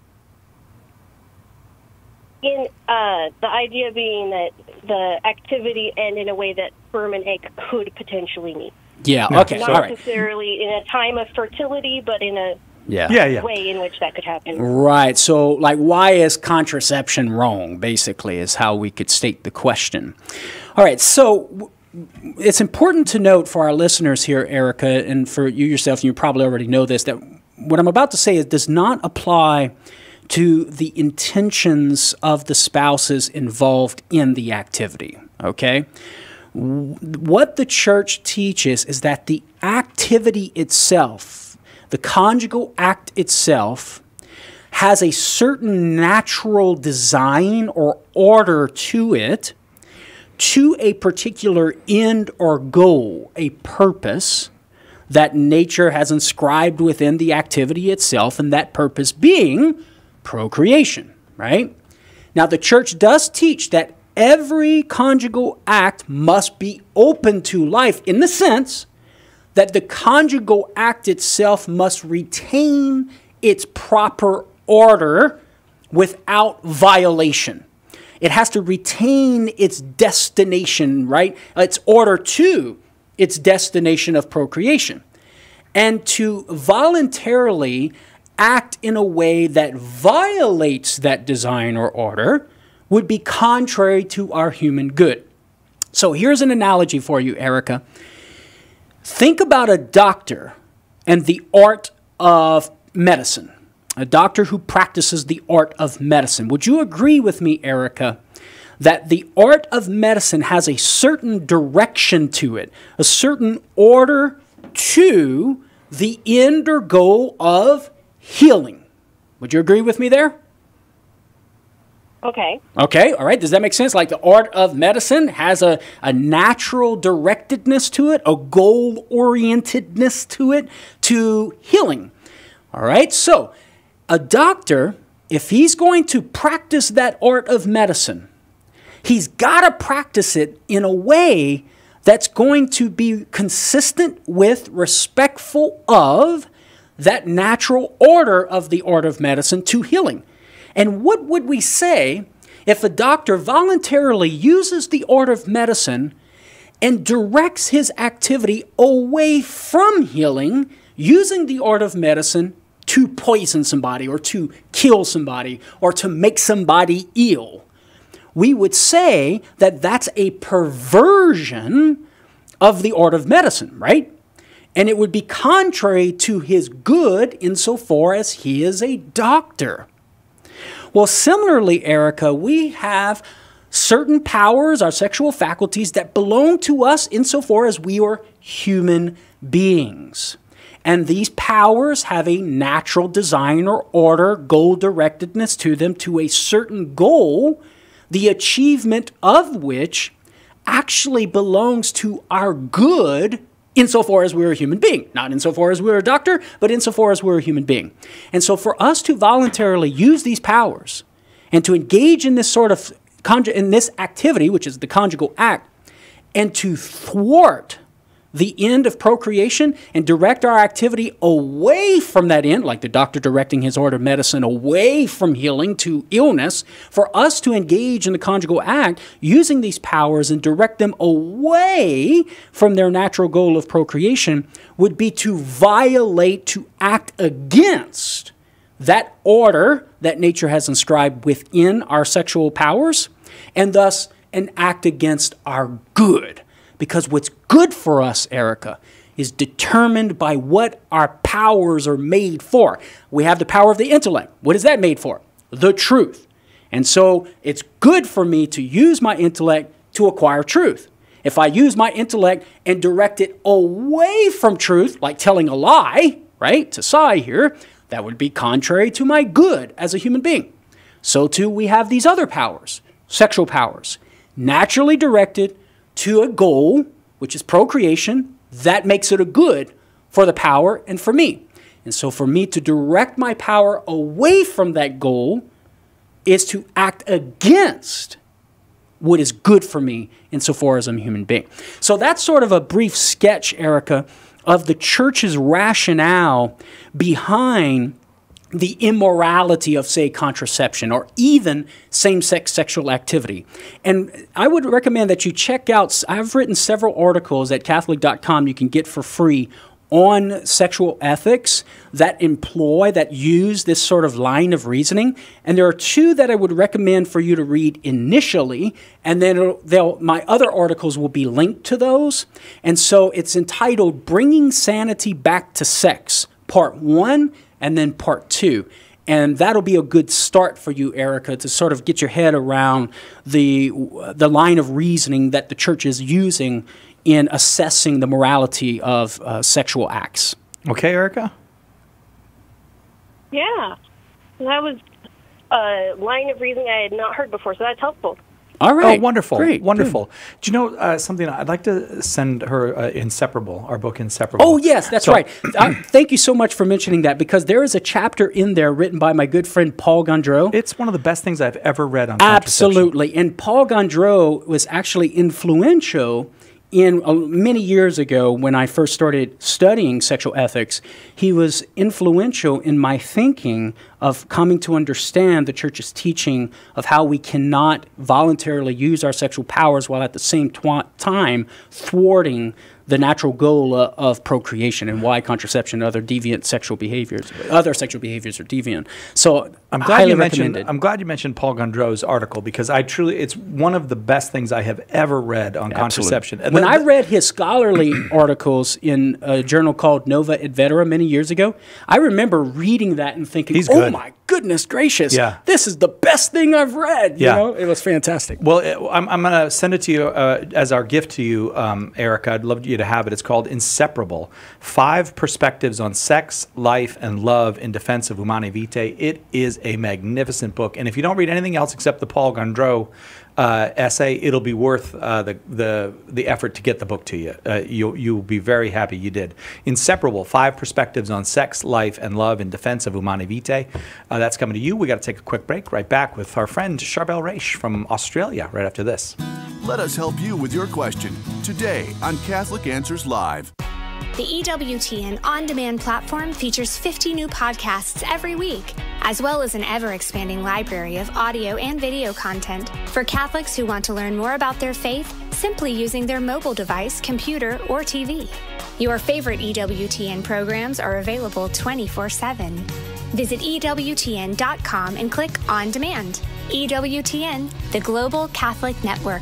In the idea being that the activity end in a way that sperm and egg could potentially meet. Yeah, okay. Not necessarily in a time of fertility, but in a way in which that could happen. Right. So, why is contraception wrong, basically, is how we could state the question. All right. So, it's important to note for our listeners here, Erica, and for you yourself, and you probably already know this, that what I'm about to say does not apply to the intentions of the spouses involved in the activity, okay? What the church teaches is that the activity itself, the conjugal act itself, has a certain natural design or order to it, to a particular end or goal, a purpose that nature has inscribed within the activity itself, and that purpose being procreation, right? Now, the church does teach that every conjugal act must be open to life in the sense that the conjugal act itself must retain its proper order without violation. It has to retain its destination, right? Its order to its destination of procreation. And to voluntarily act in a way that violates that design or order would be contrary to our human good. So here's an analogy for you, Erica. Think about a doctor and the art of medicine. A doctor who practices the art of medicine. Would you agree with me, Erica, that the art of medicine has a certain direction to it, a certain order to the end or goal of healing? Would you agree with me there? Okay. Okay, all right. Does that make sense? Like the art of medicine has a natural directedness to it, a goal-orientedness to it, to healing. All right, so a doctor, if he's going to practice that art of medicine, he's got to practice it in a way that's going to be consistent with, respectful of, that natural order of the art of medicine to healing. And what would we say if a doctor voluntarily uses the art of medicine and directs his activity away from healing, using the art of medicine to poison somebody or to kill somebody or to make somebody ill? We would say that that's a perversion of the art of medicine, right? And it would be contrary to his good insofar as he is a doctor. Well, similarly, Erica, we have certain powers, our sexual faculties, that belong to us insofar as we are human beings. And these powers have a natural design or order, goal-directedness to them to a certain goal, the achievement of which actually belongs to our good insofar as we're a human being. Not insofar as we're a doctor, but insofar as we're a human being. And so for us to voluntarily use these powers and to engage in this sort of in this activity, which is the conjugal act, and to thwart the end of procreation and direct our activity away from that end, like the doctor directing his art of medicine away from healing to illness, for us to engage in the conjugal act using these powers and direct them away from their natural goal of procreation would be to violate, to act against that order that nature has inscribed within our sexual powers, and thus an act against our good. Because what's good for us, Erica, is determined by what our powers are made for. We have the power of the intellect. What is that made for? The truth. And so it's good for me to use my intellect to acquire truth. If I use my intellect and direct it away from truth, like telling a lie, right, to Sai here, that would be contrary to my good as a human being. So too, we have these other powers, sexual powers, naturally directed to a goal, which is procreation. That makes it a good for the power and for me. And so for me to direct my power away from that goal is to act against what is good for me insofar as I'm a human being. So that's sort of a brief sketch, Erica, of the church's rationale behind the immorality of, say, contraception or even same-sex sexual activity. And I would recommend that you check out, I've written several articles at Catholic.com you can get for free on sexual ethics that use this sort of line of reasoning. And there are two that I would recommend for you to read initially, and then my other articles will be linked to those. And so it's entitled Bringing Sanity Back to Sex, Part 1 and then Part 2. And that'll be a good start for you, Erica, to sort of get your head around the line of reasoning that the church is using in assessing the morality of sexual acts. Okay, Erica? Yeah. That was a line of reasoning I had not heard before, so that's helpful. All right. Oh, wonderful. Great. Wonderful. Good. Do you know something? I'd like to send her Inseparable, our book Inseparable. Oh, yes, that's right. Thank you so much for mentioning that, because there is a chapter in there written by my good friend Paul Gondreau. It's one of the best things I've ever read on contraception. Absolutely. And Paul Gondreau was actually influential in many years ago when I first started studying sexual ethics. He was influential in my thinking of coming to understand the church's teaching of how we cannot voluntarily use our sexual powers while at the same time thwarting the natural goal of procreation, and why contraception and other sexual behaviors are deviant. So I'm glad you mentioned Paul Gondreau's article, because it's one of the best things I have ever read on contraception. And when I read his scholarly articles in a journal called Nova et Vetera many years ago, I remember reading that and thinking, oh my goodness gracious, this is the best thing I've read. You know, it was fantastic. Well, I'm going to send it to you as our gift to you, Erica. I'd love you to have it. It's called Inseparable: 5 Perspectives on Sex, Life, and Love in Defense of Humanae Vitae. It is a magnificent book. And if you don't read anything else except the Paul Gondreau essay, it'll be worth the effort to get the book to you. You'll be very happy you did. Inseparable: 5 Perspectives on Sex, Life, and Love in Defense of Humanae Vitae. That's coming to you. We got to take a quick break. Right back with our friend Charbel Raish from Australia right after this. Let us help you with your question today on Catholic Answers Live. The EWTN on-demand platform features 50 new podcasts every week, as well as an ever-expanding library of audio and video content for Catholics who want to learn more about their faith simply using their mobile device, computer, or TV. Your favorite EWTN programs are available 24/7. Visit EWTN.com and click On Demand. EWTN, the Global Catholic Network.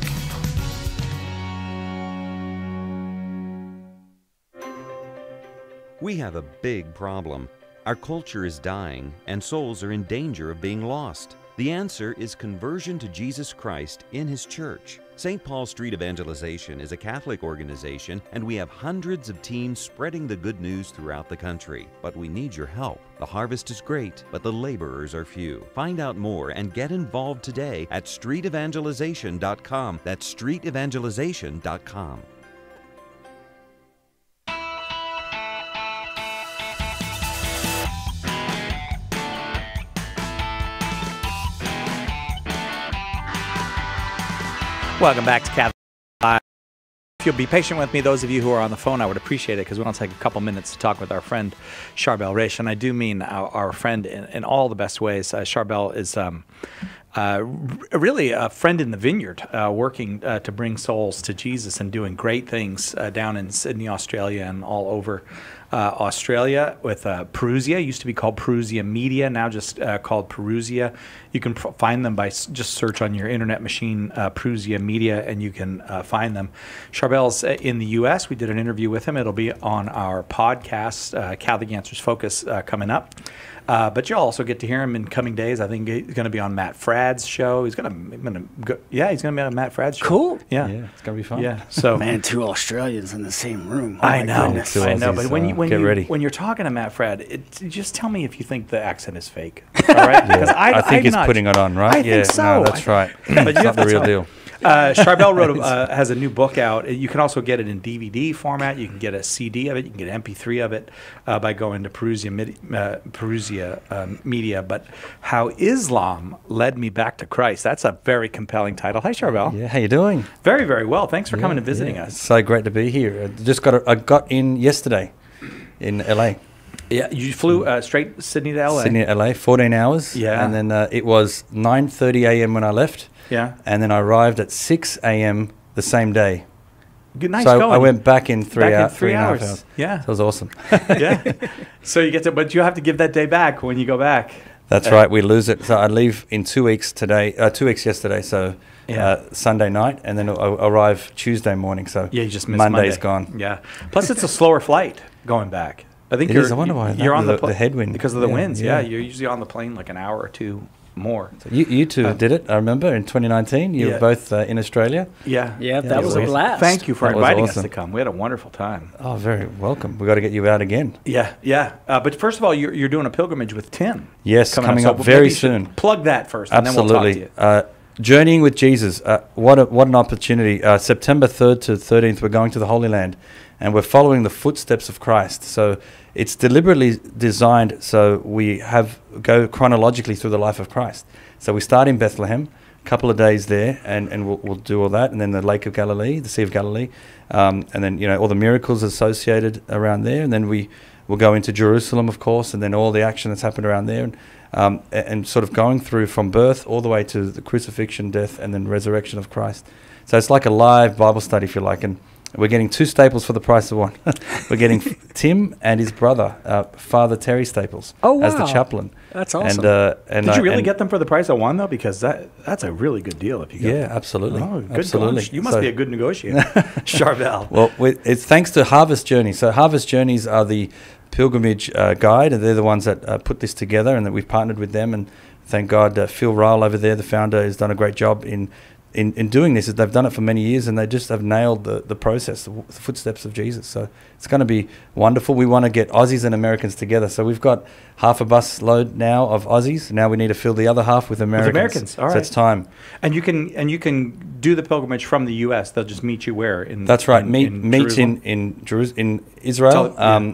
We have a big problem. Our culture is dying, and souls are in danger of being lost. The answer is conversion to Jesus Christ in His church. St. Paul Street Evangelization is a Catholic organization, and we have hundreds of teams spreading the good news throughout the country. But we need your help. The harvest is great, but the laborers are few. Find out more and get involved today at streetevangelization.com. That's streetevangelization.com. Welcome back to Catholic Live. If you'll be patient with me, those of you who are on the phone, I would appreciate it, because we're going to take a couple minutes to talk with our friend Charbel Raish. And I do mean our friend in all the best ways. Charbel is really a friend in the vineyard, working to bring souls to Jesus and doing great things down in Sydney, Australia, and all over Australia with Parousia. Used to be called Parousia Media, now just called Parousia. You can find them by just search on your internet machine Parousia Media, and you can find them. Charbel's in the U.S. We did an interview with him. It'll be on our podcast, Catholic Answers Focus, coming up. But you'll also get to hear him in coming days. I think he's going to be on Matt Fradd's show. He's going to be on Matt Fradd's show. Cool. Yeah, it's going to be fun. Yeah. So man, 2 Australians in the same room. I know. But when you're talking to Matt Fradd, just tell me if you think the accent is fake. All right? Because I think he's putting it on, right? I think so. No, that's right. But it's not the real deal. Charbel has a new book out. You can also get it in DVD format. You can get a CD of it. You can get an MP3 of it by going to Parousia Media. But How Islam Led Me Back to Christ. That's a very compelling title. Hi, Charbel. Yeah, how you doing? Very, very well. Thanks for coming and visiting us. It's so great to be here. I got in yesterday in LA. Yeah, you flew straight Sydney to LA. Sydney to LA, 14 hours. Yeah. And then it was 9:30 a.m. when I left. Yeah. And then I arrived at 6 a.m. the same day. Good, nice so going. I went back in 3 hours. 3.5 hours. Yeah. So it was awesome. Yeah. So you get to, but you have to give that day back when you go back. That's right. We lose it. So I leave in 2 weeks today, 2 weeks yesterday. So Sunday night, and then I'll arrive Tuesday morning. So yeah, you just missed Monday's gone. Yeah. Plus it's a slower flight going back. I think I wonder why you're on the headwind. Because of the winds. Yeah. You're usually on the plane like an hour or two more. So you two did it, I remember, in 2019. You were both in Australia. Yeah. Yeah, that was a blast. Thank you for inviting us to come. We had a wonderful time. Oh, very welcome. We got to get you out again. Yeah, yeah. But first of all, you're doing a pilgrimage with Tim. Yes, coming up very soon. Plug that first, Absolutely. And then we'll talk to you. Journeying with Jesus. What an opportunity. September 3rd to 13th, we're going to the Holy Land, and we're following the footsteps of Christ. So it's deliberately designed so we go chronologically through the life of Christ. So we start in Bethlehem, a couple of days there, and we'll do all that, and then the Lake of Galilee, the Sea of Galilee, and then all the miracles associated around there, and then we'll go into Jerusalem, of course, and then all the action that's happened around there, and sort of going through from birth all the way to the crucifixion, death, and then resurrection of Christ. So it's like a live Bible study, if you like, and we're getting 2 Staples for the price of 1. We're getting Tim and his brother, Father Terry Staples, as the chaplain. That's awesome. And did you really get them for the price of 1 though? Because that's a really good deal if you get them. Absolutely. Oh, good absolutely. You must be a good negotiator, Charbel. Well, it's thanks to Harvest Journey. So Harvest Journeys are the pilgrimage guide, and they're the ones that put this together, and that we've partnered with them. And thank God, Phil Ryle over there, the founder, has done a great job in doing this. They've done it for many years, and they just have nailed the process, the footsteps of Jesus. So it's going to be wonderful. We want to get Aussies and Americans together. So we've got half a bus load now of Aussies. Now we need to fill the other half with Americans. All right. So it's time. And you can do the pilgrimage from the U.S. They'll just meet you where? That's right. Meet in Israel.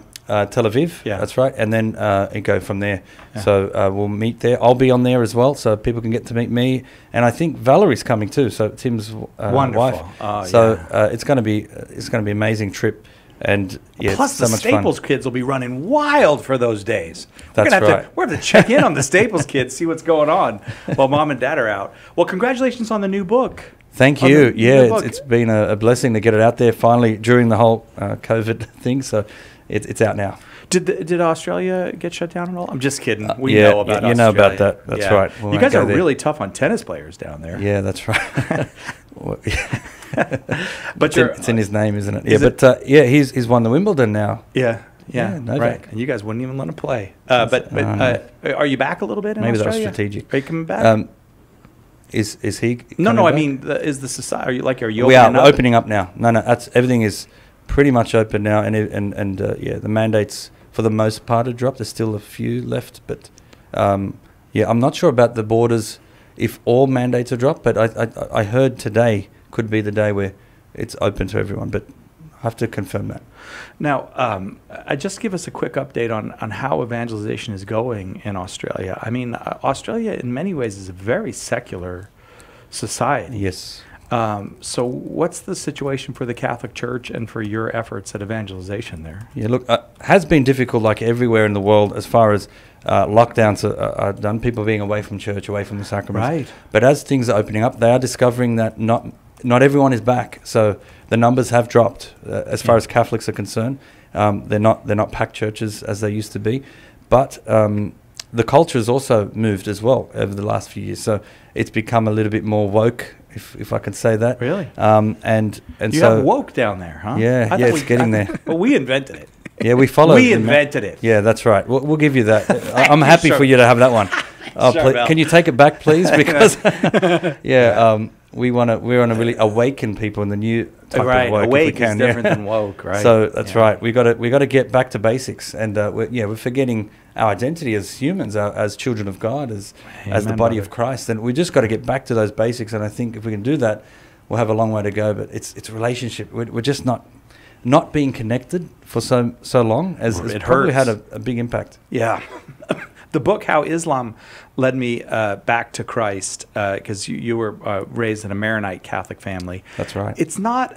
Tel Aviv, that's right, and then go from there. Yeah. So we'll meet there. I'll be on there as well, so people can get to meet me, and I think Valerie's coming too. So Tim's wife. It's going to be an amazing trip, and plus so the much Staples fun. kids will be running wild for those days. That's right. We're going to check in on the Staples kids, see what's going on while Mom and Dad are out. Well, congratulations on the new book. Thank you. It's been a blessing to get it out there finally during the whole COVID thing. So. It's out now. Did Australia get shut down at all? I'm just kidding. We know about Australia. You know about that. That's right. You guys are really tough on tennis players down there. Yeah, that's right. But it's in his name, isn't it? He's won the Wimbledon now. Yeah, Novak. Right. And you guys wouldn't even let him play. But are you back a little bit in Maybe Australia? That was strategic. Are you coming back? Is he? No. Back? I mean, is the society? Are you? We are opening up now. No. Everything is pretty much open now, and the mandates for the most part are dropped. There's still a few left, but I'm not sure about the borders if all mandates are dropped. But I heard today could be the day where it's open to everyone, but I have to confirm that. Now, just give us a quick update on how evangelization is going in Australia. I mean, Australia in many ways is a very secular society. Yes. So what's the situation for the Catholic Church and for your efforts at evangelization there? Yeah, look, has been difficult like everywhere in the world as far as lockdowns are done, people being away from church, away from the sacraments. Right. But as things are opening up, they are discovering that not everyone is back. So the numbers have dropped as far as Catholics are concerned. They're not packed churches as they used to be. But the culture has also moved as well over the last few years. So it's become a little bit more woke, if I can say that. Really? And you have woke down there, huh? Yeah, it's getting there. Well, we invented it. Yeah, we followed. We invented it. Yeah, that's right. We'll give you that. I'm happy for you to have that one. Can you take it back, please? Because we want to really awaken people in the new type of woke. Awake is different than woke, right? So that's right. We got to get back to basics, and we're forgetting our identity as humans, as children of God, as the body of Christ, and we just got to get back to those basics. And I think if we can do that, we'll have a long way to go. But it's a relationship. We're just not being connected for so long as probably had a big impact. Yeah. The book, How Islam Led Me Back to Christ, because you were raised in a Maronite Catholic family. That's right. It's not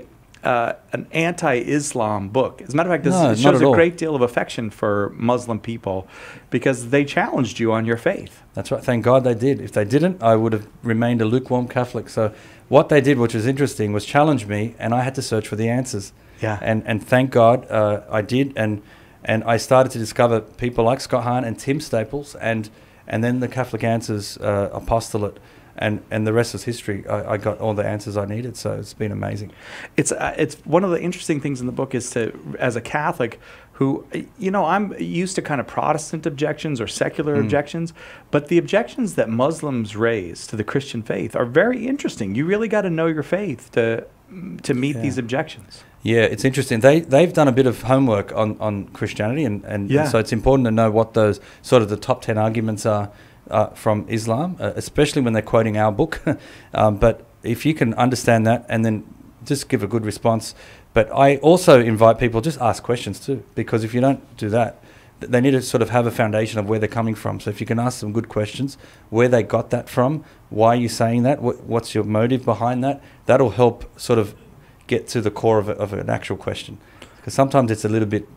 an anti-Islam book. As a matter of fact, it shows a great deal of affection for Muslim people because they challenged you on your faith. That's right. Thank God they did. If they didn't, I would have remained a lukewarm Catholic. So what they did, which was interesting, was challenge me, and I had to search for the answers. Yeah. And thank God I did, and I started to discover people like Scott Hahn and Tim Staples, and then the Catholic Answers apostolate, and the rest is history. I got all the answers I needed, so it's been amazing. It's one of the interesting things in the book is as a Catholic who, I'm used to kind of Protestant objections or secular objections, but the objections that Muslims raise to the Christian faith are very interesting. You really got to know your faith to meet these objections. Yeah, it's interesting. They've done a bit of homework on Christianity, and so it's important to know what those sort of the top 10 arguments are, from Islam, especially when they're quoting our book. But if you can understand that and then just give a good response. But I also invite people, just ask questions too, because if you don't do that, they need to sort of have a foundation of where they're coming from. So if you can ask some good questions, where they got that from, why are you saying that, what's your motive behind that, that'll help sort of get to the core of an actual question. Because sometimes it's a little bit,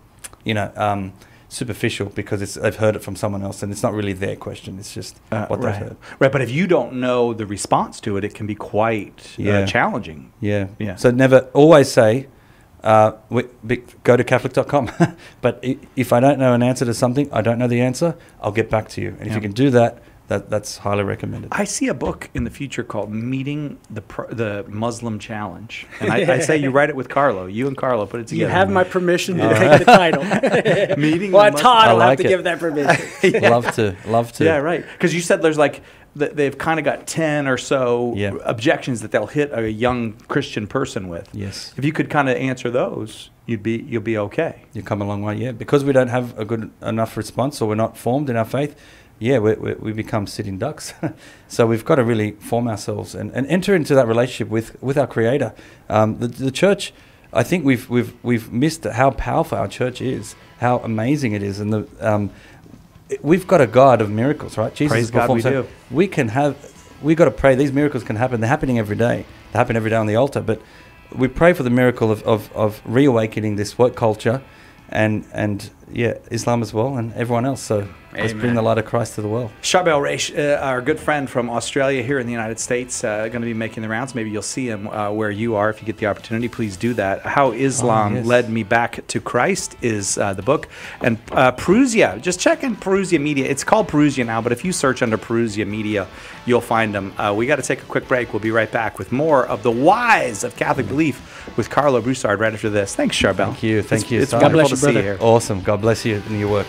superficial because they've heard it from someone else and it's not really their question. It's just what they've heard. Right, but if you don't know the response to it, it can be quite challenging. Yeah. So never always say, go to Catholic.com. But if I don't know an answer to something, I don't know the answer, I'll get back to you. And if you can do that, that's highly recommended. I see a book in the future called Meeting the Muslim Challenge. And I say you write it with Carlo. You and Carlo put it together. You have my permission to take the title. Meeting well, Todd will like have to give that permission. Love to. Yeah, right. Because you said there's like, they've kind of got 10 or so objections that they'll hit a young Christian person with. Yes. If you could kind of answer those, you'll be okay. You come a long way, yeah. Because we don't have a good enough response or we're not formed in our faith, we become sitting ducks. So we've got to really form ourselves and enter into that relationship with our Creator. The church, I think we've missed how powerful our church is, how amazing it is, and we've got a God of miracles, right? Jesus Praise God, we do. We got to pray. These miracles can happen. They're happening every day. They happen every day on the altar. But we pray for the miracle of reawakening this woke culture, and Islam as well, and everyone else. So let's bring the light of Christ to the world. Charbel Raish, our good friend from Australia here in the United States, going to be making the rounds. Maybe you'll see him where you are if you get the opportunity. Please do that. How Islam Led Me Back to Christ is the book. And Parousia, just check in Parousia Media. It's called Parousia now, but if you search under Parousia Media, you'll find them. We got to take a quick break. We'll be right back with more of the whys of Catholic belief with Carlo Broussard right after this. Thanks, Charbel. Thank you. It's wonderful to see you here. Awesome. God bless you in your work.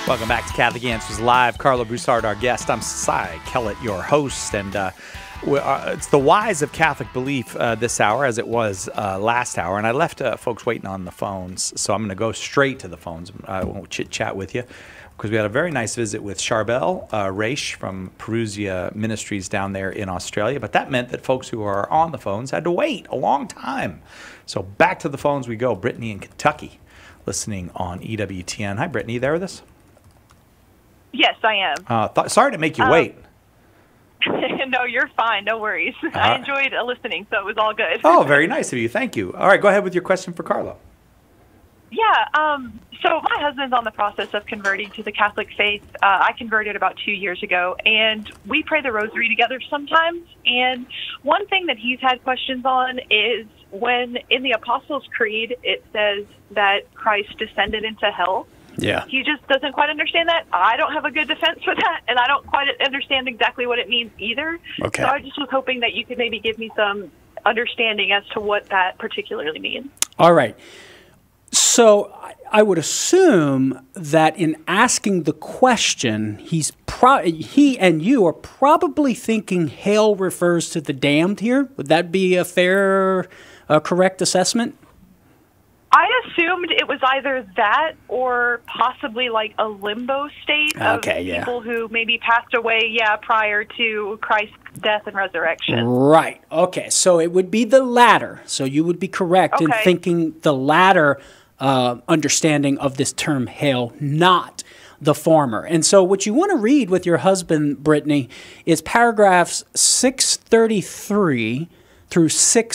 Welcome back to Catholic Answers Live. Carlo Broussard, our guest. I'm Cy Kellett, your host. And it's the whys of Catholic belief this hour, as it was last hour. And I left folks waiting on the phones, so I'm going to go straight to the phones. I won't chit-chat with you, because we had a very nice visit with Charbel Raish from Perusia Ministries down there in Australia. But that meant that folks who are on the phones had to wait a long time. So back to the phones we go. Brittany in Kentucky, listening on EWTN. Hi, Brittany. You there with us? Yes, I am. Sorry to make you wait. No, you're fine. No worries. I enjoyed listening, so it was all good. Oh, very nice of you. Thank you. All right, go ahead with your question for Carlo. Yeah, so my husband's on the process of converting to the Catholic faith. I converted about 2 years ago, and we pray the rosary together sometimes. And one thing that he's had questions on is when in the Apostles' Creed it says that Christ descended into hell. Yeah. He just doesn't quite understand that. I don't have a good defense for that, and I don't quite understand exactly what it means either. Okay. So I just was hoping that you could maybe give me some understanding as to what that particularly means. All right. So I would assume that in asking the question, he and you are probably thinking hell refers to the damned here. Would that be a fair, correct assessment? I assumed it was either that or possibly like a limbo state of people who maybe passed away, prior to Christ's death and resurrection. Right. Okay. So it would be the latter. So you would be correct in thinking the latter understanding of this term hell, not the former. And so what you want to read with your husband, Brittany, is paragraphs 633 through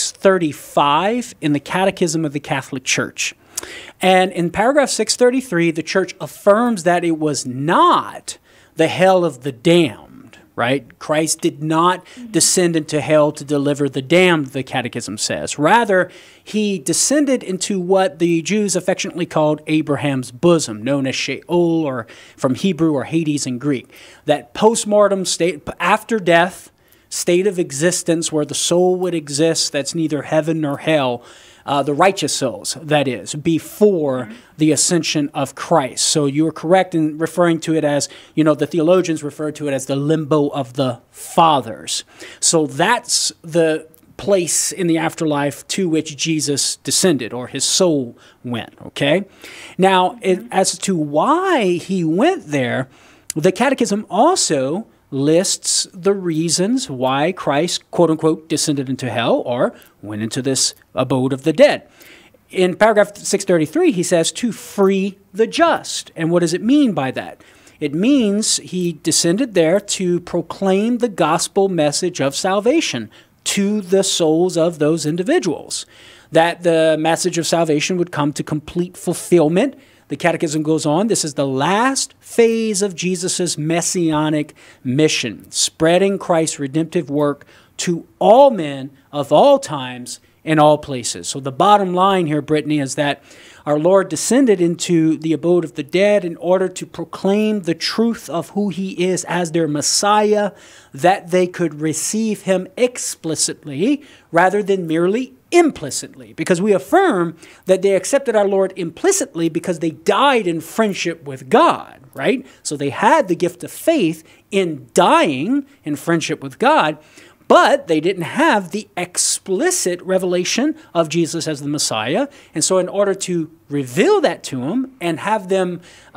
635 in the Catechism of the Catholic Church. And in paragraph 633, the Church affirms that it was not the hell of the damned, right? Christ did not descend into hell to deliver the damned, the Catechism says. Rather, he descended into what the Jews affectionately called Abraham's bosom, known as Sheol, or from Hebrew, or Hades in Greek. That post-mortem state, after death, state of existence where the soul would exist, that's neither heaven nor hell, the righteous souls, that is, before the ascension of Christ. So you're correct in referring to it as, the theologians refer to it as the limbo of the fathers. So that's the place in the afterlife to which Jesus descended, or his soul went, okay? Now, as to why he went there, the Catechism also lists the reasons why Christ, quote-unquote, descended into hell or went into this abode of the dead. In paragraph 633, he says, to free the just. And what does it mean by that? It means he descended there to proclaim the gospel message of salvation to the souls of those individuals, that the message of salvation would come to complete fulfillment. The Catechism goes on, this is the last phase of Jesus' messianic mission, spreading Christ's redemptive work to all men of all times and all places. So the bottom line here, Brittany, is that our Lord descended into the abode of the dead in order to proclaim the truth of who he is as their Messiah, that they could receive him explicitly rather than merely implicitly, because we affirm that they accepted our Lord implicitly because they died in friendship with God, right? So they had the gift of faith in dying in friendship with God, but they didn't have the explicit revelation of Jesus as the Messiah. And so in order to reveal that to them and have them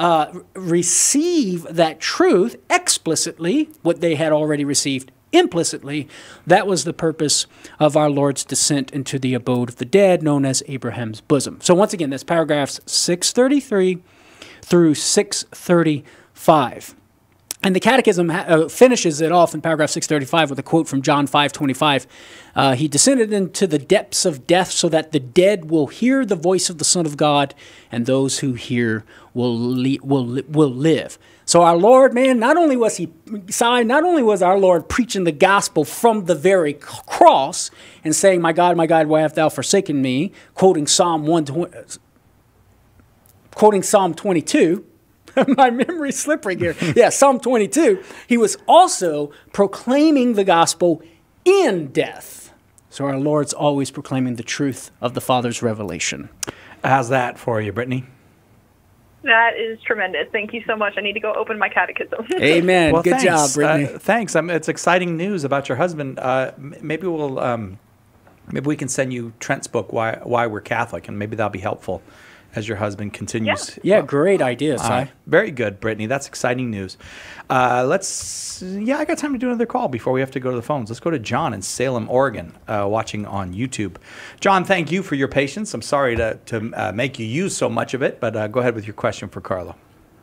receive that truth explicitly, what they had already received implicitly, that was the purpose of our Lord's descent into the abode of the dead, known as Abraham's bosom. So once again, that's paragraphs 633 through 635. And the Catechism finishes it off in paragraph 635 with a quote from John 5:25. He descended into the depths of death so that the dead will hear the voice of the Son of God, and those who hear will live. So our Lord, man, not only was our Lord preaching the gospel from the very cross and saying, my God, why hast thou forsaken me?" Quoting Psalm 22. My memory's slippery here. Yeah, Psalm 22. He was also proclaiming the gospel in death. So our Lord's always proclaiming the truth of the Father's revelation. How's that for you, Brittany? That is tremendous. Thank you so much. I need to go open my catechism. Amen. Well, Good job, Brittany. Thanks. It's exciting news about your husband. Maybe we can send you Trent's book, Why We're Catholic, and maybe that'll be helpful as your husband continues. Yeah, great idea, Si. Very good, Brittany. That's exciting news. I got time to do another call before we have to go to the phones. Let's go to John in Salem, Oregon, watching on YouTube. John, thank you for your patience. I'm sorry to make you use so much of it, but go ahead with your question for Carlo.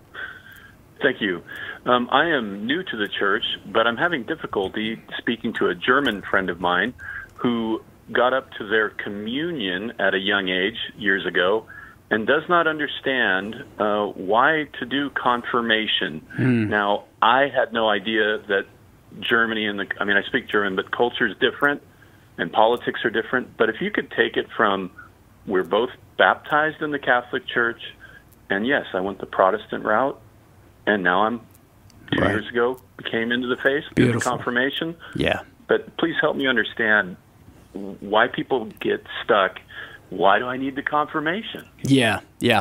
Thank you. I am new to the church, but I'm having difficulty speaking to a German friend of mine who got up to their communion at a young age years ago and does not understand why to do confirmation. Now, I had no idea that Germany I speak German, but culture is different and politics are different. But if you could take it from, we're both baptized in the Catholic Church, and yes, I went the Protestant route, and now I'm 2 years ago came into the faith, did the confirmation. Yeah. But please help me understand why people get stuck. Why do I need the confirmation? Yeah.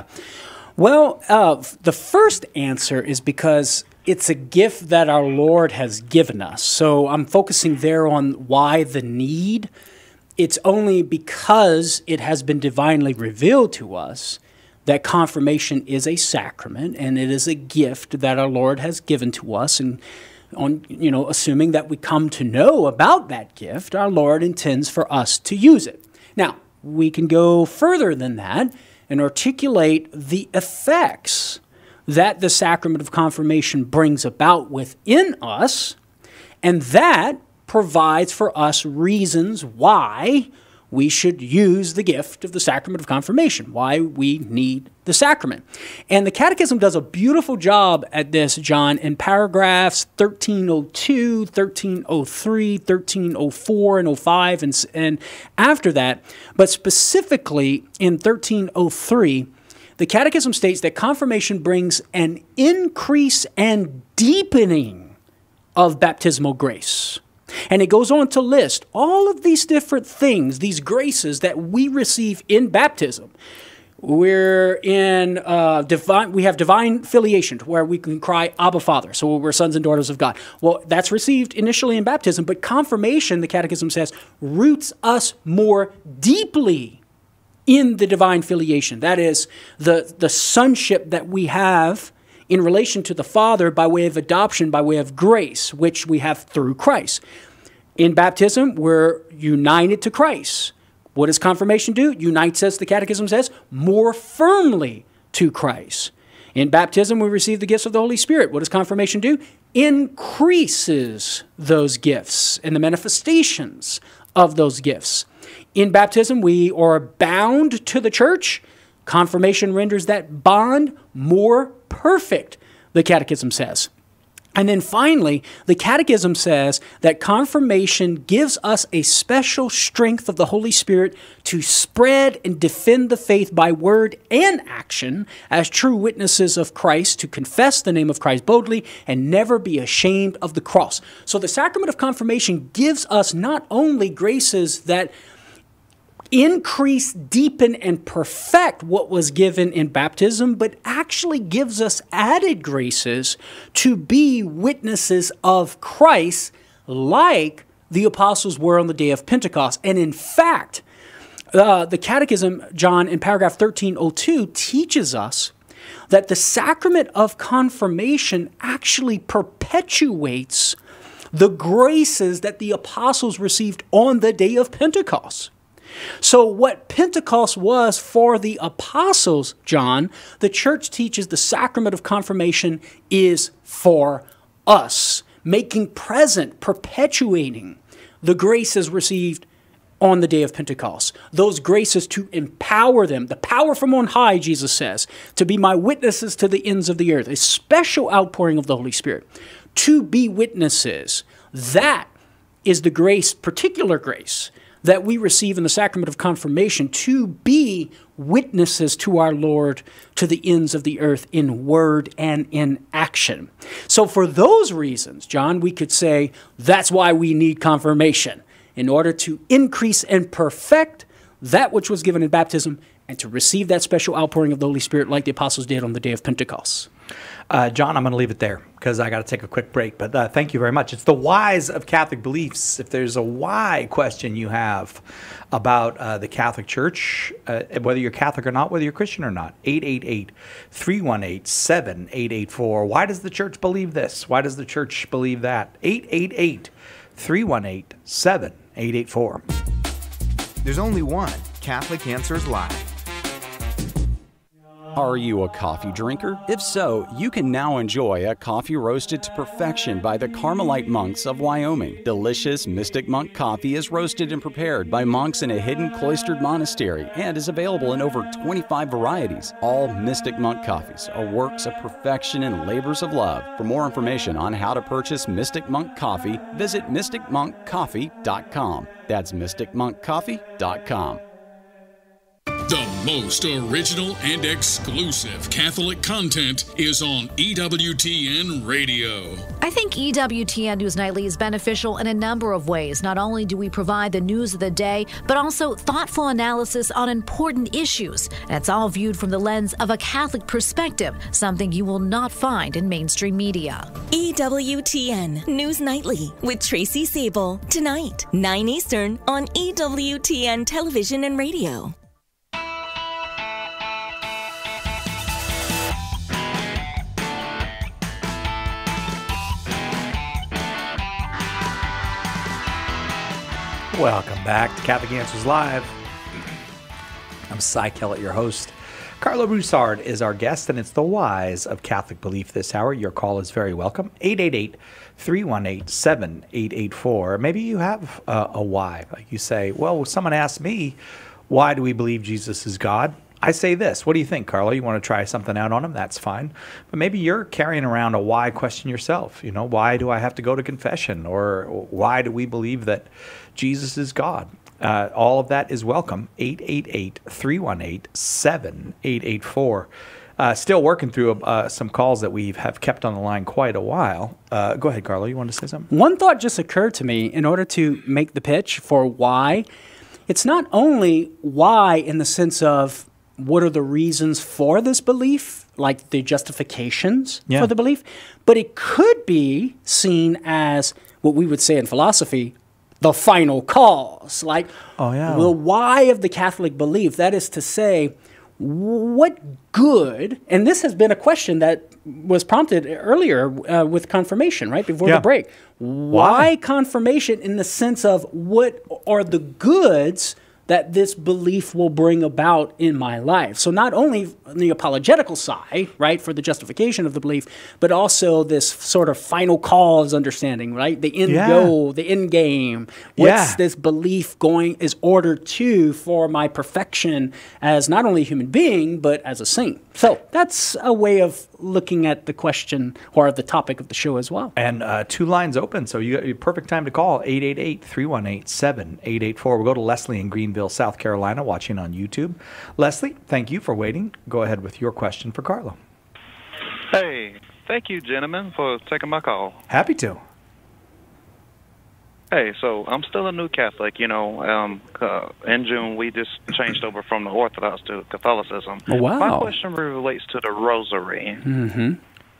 Well, the first answer is because it's a gift that our Lord has given us. So I'm focusing there on why the need. It's only because it has been divinely revealed to us that confirmation is a sacrament and it is a gift that our Lord has given to us. And assuming that we come to know about that gift, our Lord intends for us to use it. Now, we can go further than that and articulate the effects that the sacrament of confirmation brings about within us, and that provides for us reasons why we should use the gift of the sacrament of confirmation, why we need the sacrament. And the Catechism does a beautiful job at this, John, in paragraphs 1302, 1303, 1304, and 05, and after that. But specifically in 1303, the Catechism states that confirmation brings an increase and deepening of baptismal grace. And it goes on to list all of these different things, these graces that we receive in baptism. We're in we have divine filiation, where we can cry, Abba, Father. So we're sons and daughters of God. Well, that's received initially in baptism, but confirmation, the Catechism says, roots us more deeply in the divine filiation. That is, the sonship that we have in relation to the Father by way of adoption, by way of grace, which we have through Christ. In baptism, we're united to Christ. What does confirmation do? Unites us, the Catechism says, more firmly to Christ. In baptism, we receive the gifts of the Holy Spirit. What does confirmation do? Increases those gifts and the manifestations of those gifts. In baptism, we are bound to the church. Confirmation renders that bond more perfect, the Catechism says. And then finally, the Catechism says that confirmation gives us a special strength of the Holy Spirit to spread and defend the faith by word and action as true witnesses of Christ, to confess the name of Christ boldly and never be ashamed of the cross. So the sacrament of confirmation gives us not only graces that increase, deepen, and perfect what was given in baptism, but actually gives us added graces to be witnesses of Christ like the apostles were on the day of Pentecost. And in fact, the Catechism, John, in paragraph 1302, teaches us that the sacrament of confirmation actually perpetuates the graces that the apostles received on the day of Pentecost. So what Pentecost was for the apostles, John, the church teaches the sacrament of confirmation is for us, making present, perpetuating the graces received on the day of Pentecost. Those graces to empower them, the power from on high, Jesus says, to be my witnesses to the ends of the earth, a special outpouring of the Holy Spirit, to be witnesses. That is the grace, particular grace, that we receive in the sacrament of confirmation, to be witnesses to our Lord to the ends of the earth in word and in action. So for those reasons, John, we could say that's why we need confirmation, in order to increase and perfect that which was given in baptism and to receive that special outpouring of the Holy Spirit like the apostles did on the day of Pentecost. John, I'm going to leave it there because I got to take a quick break. But thank you very much. It's the whys of Catholic beliefs. If there's a why question you have about the Catholic Church, whether you're Catholic or not, whether you're Christian or not, 888-318-7884. Why does the church believe this? Why does the church believe that? 888-318-7884. There's only one Catholic Answers Live. Are you a coffee drinker? If so, you can now enjoy a coffee roasted to perfection by the Carmelite monks of Wyoming. Delicious Mystic Monk coffee is roasted and prepared by monks in a hidden cloistered monastery and is available in over 25 varieties. All Mystic Monk coffees are works of perfection and labors of love. For more information on how to purchase Mystic Monk coffee, visit mysticmonkcoffee.com. That's mysticmonkcoffee.com. The most original and exclusive Catholic content is on EWTN Radio. I think EWTN News Nightly is beneficial in a number of ways. Not only do we provide the news of the day, but also thoughtful analysis on important issues. And it's all viewed from the lens of a Catholic perspective, something you will not find in mainstream media. EWTN News Nightly with Tracy Sable. Tonight, 9 Eastern on EWTN Television and Radio. Welcome back to Catholic Answers Live. I'm Cy Kellett, your host. Carlo Broussard is our guest, and it's the whys of Catholic belief this hour. Your call is very welcome. 888-318-7884. Maybe you have a why. Like you say, well, someone asked me, why do we believe Jesus is God? I say this. What do you think, Carlo? You want to try something out on him? That's fine. But maybe you're carrying around a why question yourself. You know, why do I have to go to confession? Or why do we believe that Jesus is God? All of that is welcome. 888-318-7884. Still working through some calls that we have kept on the line quite a while. Go ahead, Carlo. You want to say something? One thought just occurred to me in order to make the pitch for why. It's not only why in the sense of what are the reasons for this belief, like the justifications for the belief, but it could be seen as what we would say in philosophy, the final cause, like the why of the Catholic belief. That is to say, what good, and this has been a question that was prompted earlier with confirmation, right, before the break. Why confirmation in the sense of what are the goods that this belief will bring about in my life? So not only on the apologetical side, right, for the justification of the belief, but also this sort of final cause understanding, right? The end goal, the end game. What's this belief is ordered to for my perfection as not only a human being, but as a saint? So that's a way of looking at the question or the topic of the show as well. And 2 lines open, so you got your perfect time to call, 888-318-7884. We'll go to Leslie in Greenville, South Carolina, watching on YouTube. Leslie, thank you for waiting. Go ahead with your question for Carlo. Hey, thank you, gentlemen, for taking my call. Happy to. Hey, so I'm still a new Catholic. You know, in June we just changed over from the Orthodox to Catholicism. Oh, wow. My question relates to the Rosary. Mm-hmm.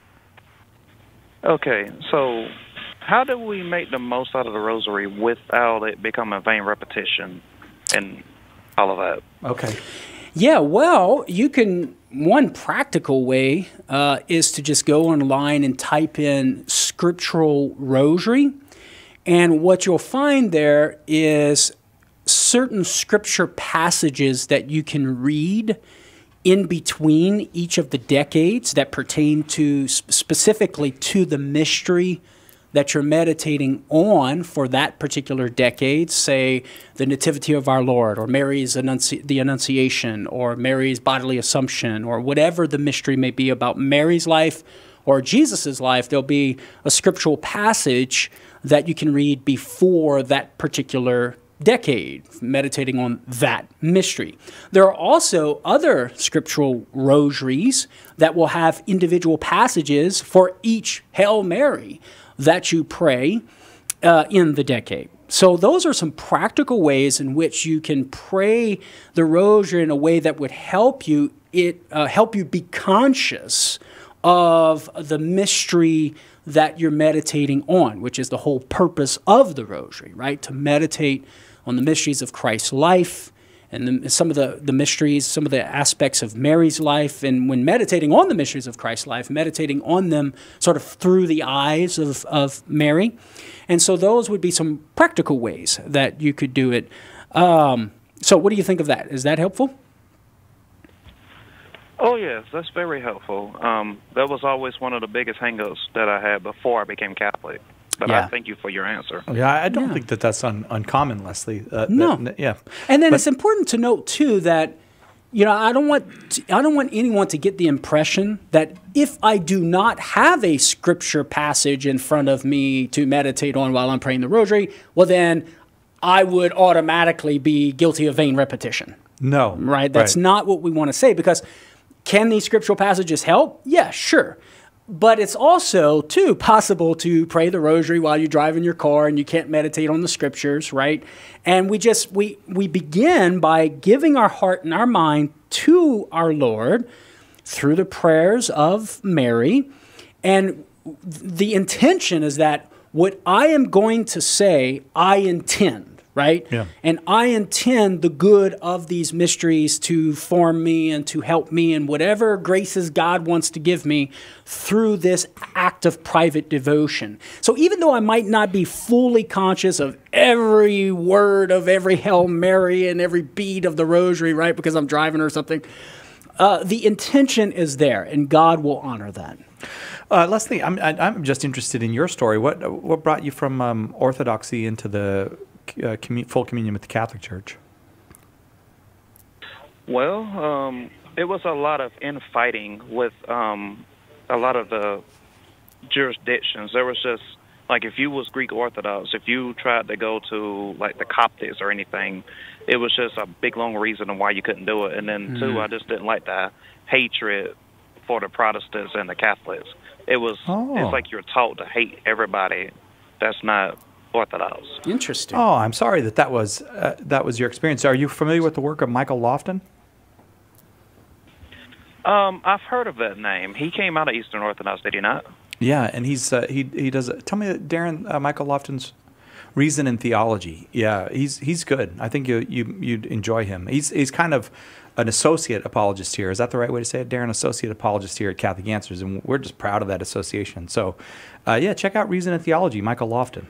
Okay, so how do we make the most out of the Rosary without it becoming vain repetition and all of that? Okay. Yeah, well, you can, one practical way is to just go online and type in scriptural rosary. And what you'll find there is certain scripture passages that you can read in between each of the decades that pertain to specifically to the mystery that you're meditating on for that particular decade, say the Nativity of our Lord, or Mary's the Annunciation, or Mary's bodily assumption, or whatever the mystery may be about Mary's life or Jesus's life. There'll be a scriptural passage that you can read before that particular decade, meditating on that mystery. There are also other scriptural rosaries that will have individual passages for each Hail Mary that you pray in the decade. So those are some practical ways in which you can pray the rosary in a way that would help you be conscious of the mystery that you're meditating on, which is the whole purpose of the rosary, right? To meditate on the mysteries of Christ's life and some of the mysteries, some of the aspects of Mary's life. And when meditating on the mysteries of Christ's life, meditating on them sort of through the eyes of Mary. And so those would be some practical ways that you could do it. So what do you think of that? Is that helpful? Oh, yes, that's very helpful. That was always one of the biggest hang-ups that I had before I became Catholic. But I thank you for your answer. Yeah, I don't think that that's uncommon, Leslie. No. Yeah. And then it's important to note, too, that, you know, I don't want anyone to get the impression that if I do not have a scripture passage in front of me to meditate on while I'm praying the rosary, well, then I would automatically be guilty of vain repetition. No. Right? That's not what we want to say, because can these scriptural passages help? Yeah, sure. But it's also, too, possible to pray the rosary while you drive in your car and you can't meditate on the scriptures, right? And we begin by giving our heart and our mind to our Lord through the prayers of Mary. And the intention is that what I am going to say, I intend. Right? Yeah. And I intend the good of these mysteries to form me and to help me in whatever graces God wants to give me through this act of private devotion. So even though I might not be fully conscious of every word of every Hail Mary and every bead of the rosary, right, because I'm driving or something, the intention is there, and God will honor that. Leslie, I'm just interested in your story. What brought you from Orthodoxy into the full communion with the Catholic Church? Well, it was a lot of infighting with a lot of the jurisdictions. There was just, like, if you was Greek Orthodox, if you tried to go to, like, the Coptics or anything, it was just a big, long reason why you couldn't do it. And then, too, I just didn't like the hatred for the Protestants and the Catholics. It's like you're taught to hate everybody that's not Orthodox. Interesting. Oh, I'm sorry that was your experience. Are you familiar with the work of Michael Lofton? I've heard of that name. He came out of Eastern Orthodox, did he not? Yeah, and he does. Tell me, Darren, Michael Lofton's Reason and Theology. Yeah, he's good. I think you'd enjoy him. He's kind of an associate apologist here. Is that the right way to say it, Darren? Associate apologist here at Catholic Answers, and we're just proud of that association. So, yeah, check out Reason and Theology, Michael Lofton.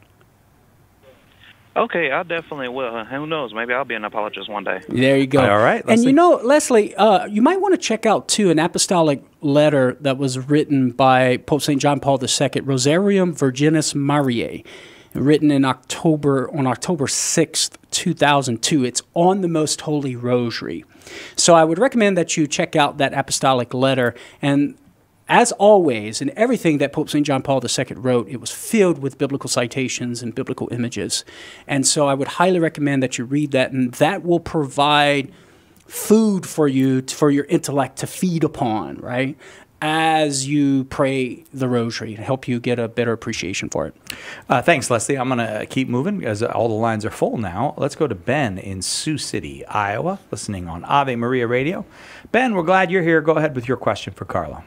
Okay, I definitely will. Who knows? Maybe I'll be an apologist one day. There you go. All right, Leslie. And you know, Leslie, you might want to check out, too, an apostolic letter that was written by Pope St. John Paul II, Rosarium Virginis Mariae, written on October 6th, 2002. It's on the Most Holy Rosary. So I would recommend that you check out that apostolic letter. And as always, in everything that Pope St. John Paul II wrote, it was filled with biblical citations and biblical images. And so I would highly recommend that you read that, and that will provide food for you, for your intellect to feed upon, right, as you pray the rosary, to help you get a better appreciation for it. Thanks, Leslie. I'm going to keep moving as all the lines are full now. Let's go to Ben in Sioux City, Iowa, listening on Ave Maria Radio. Ben, we're glad you're here. Go ahead with your question for Carlo.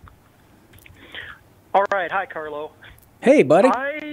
All right. Hi, Carlo. Hey, buddy.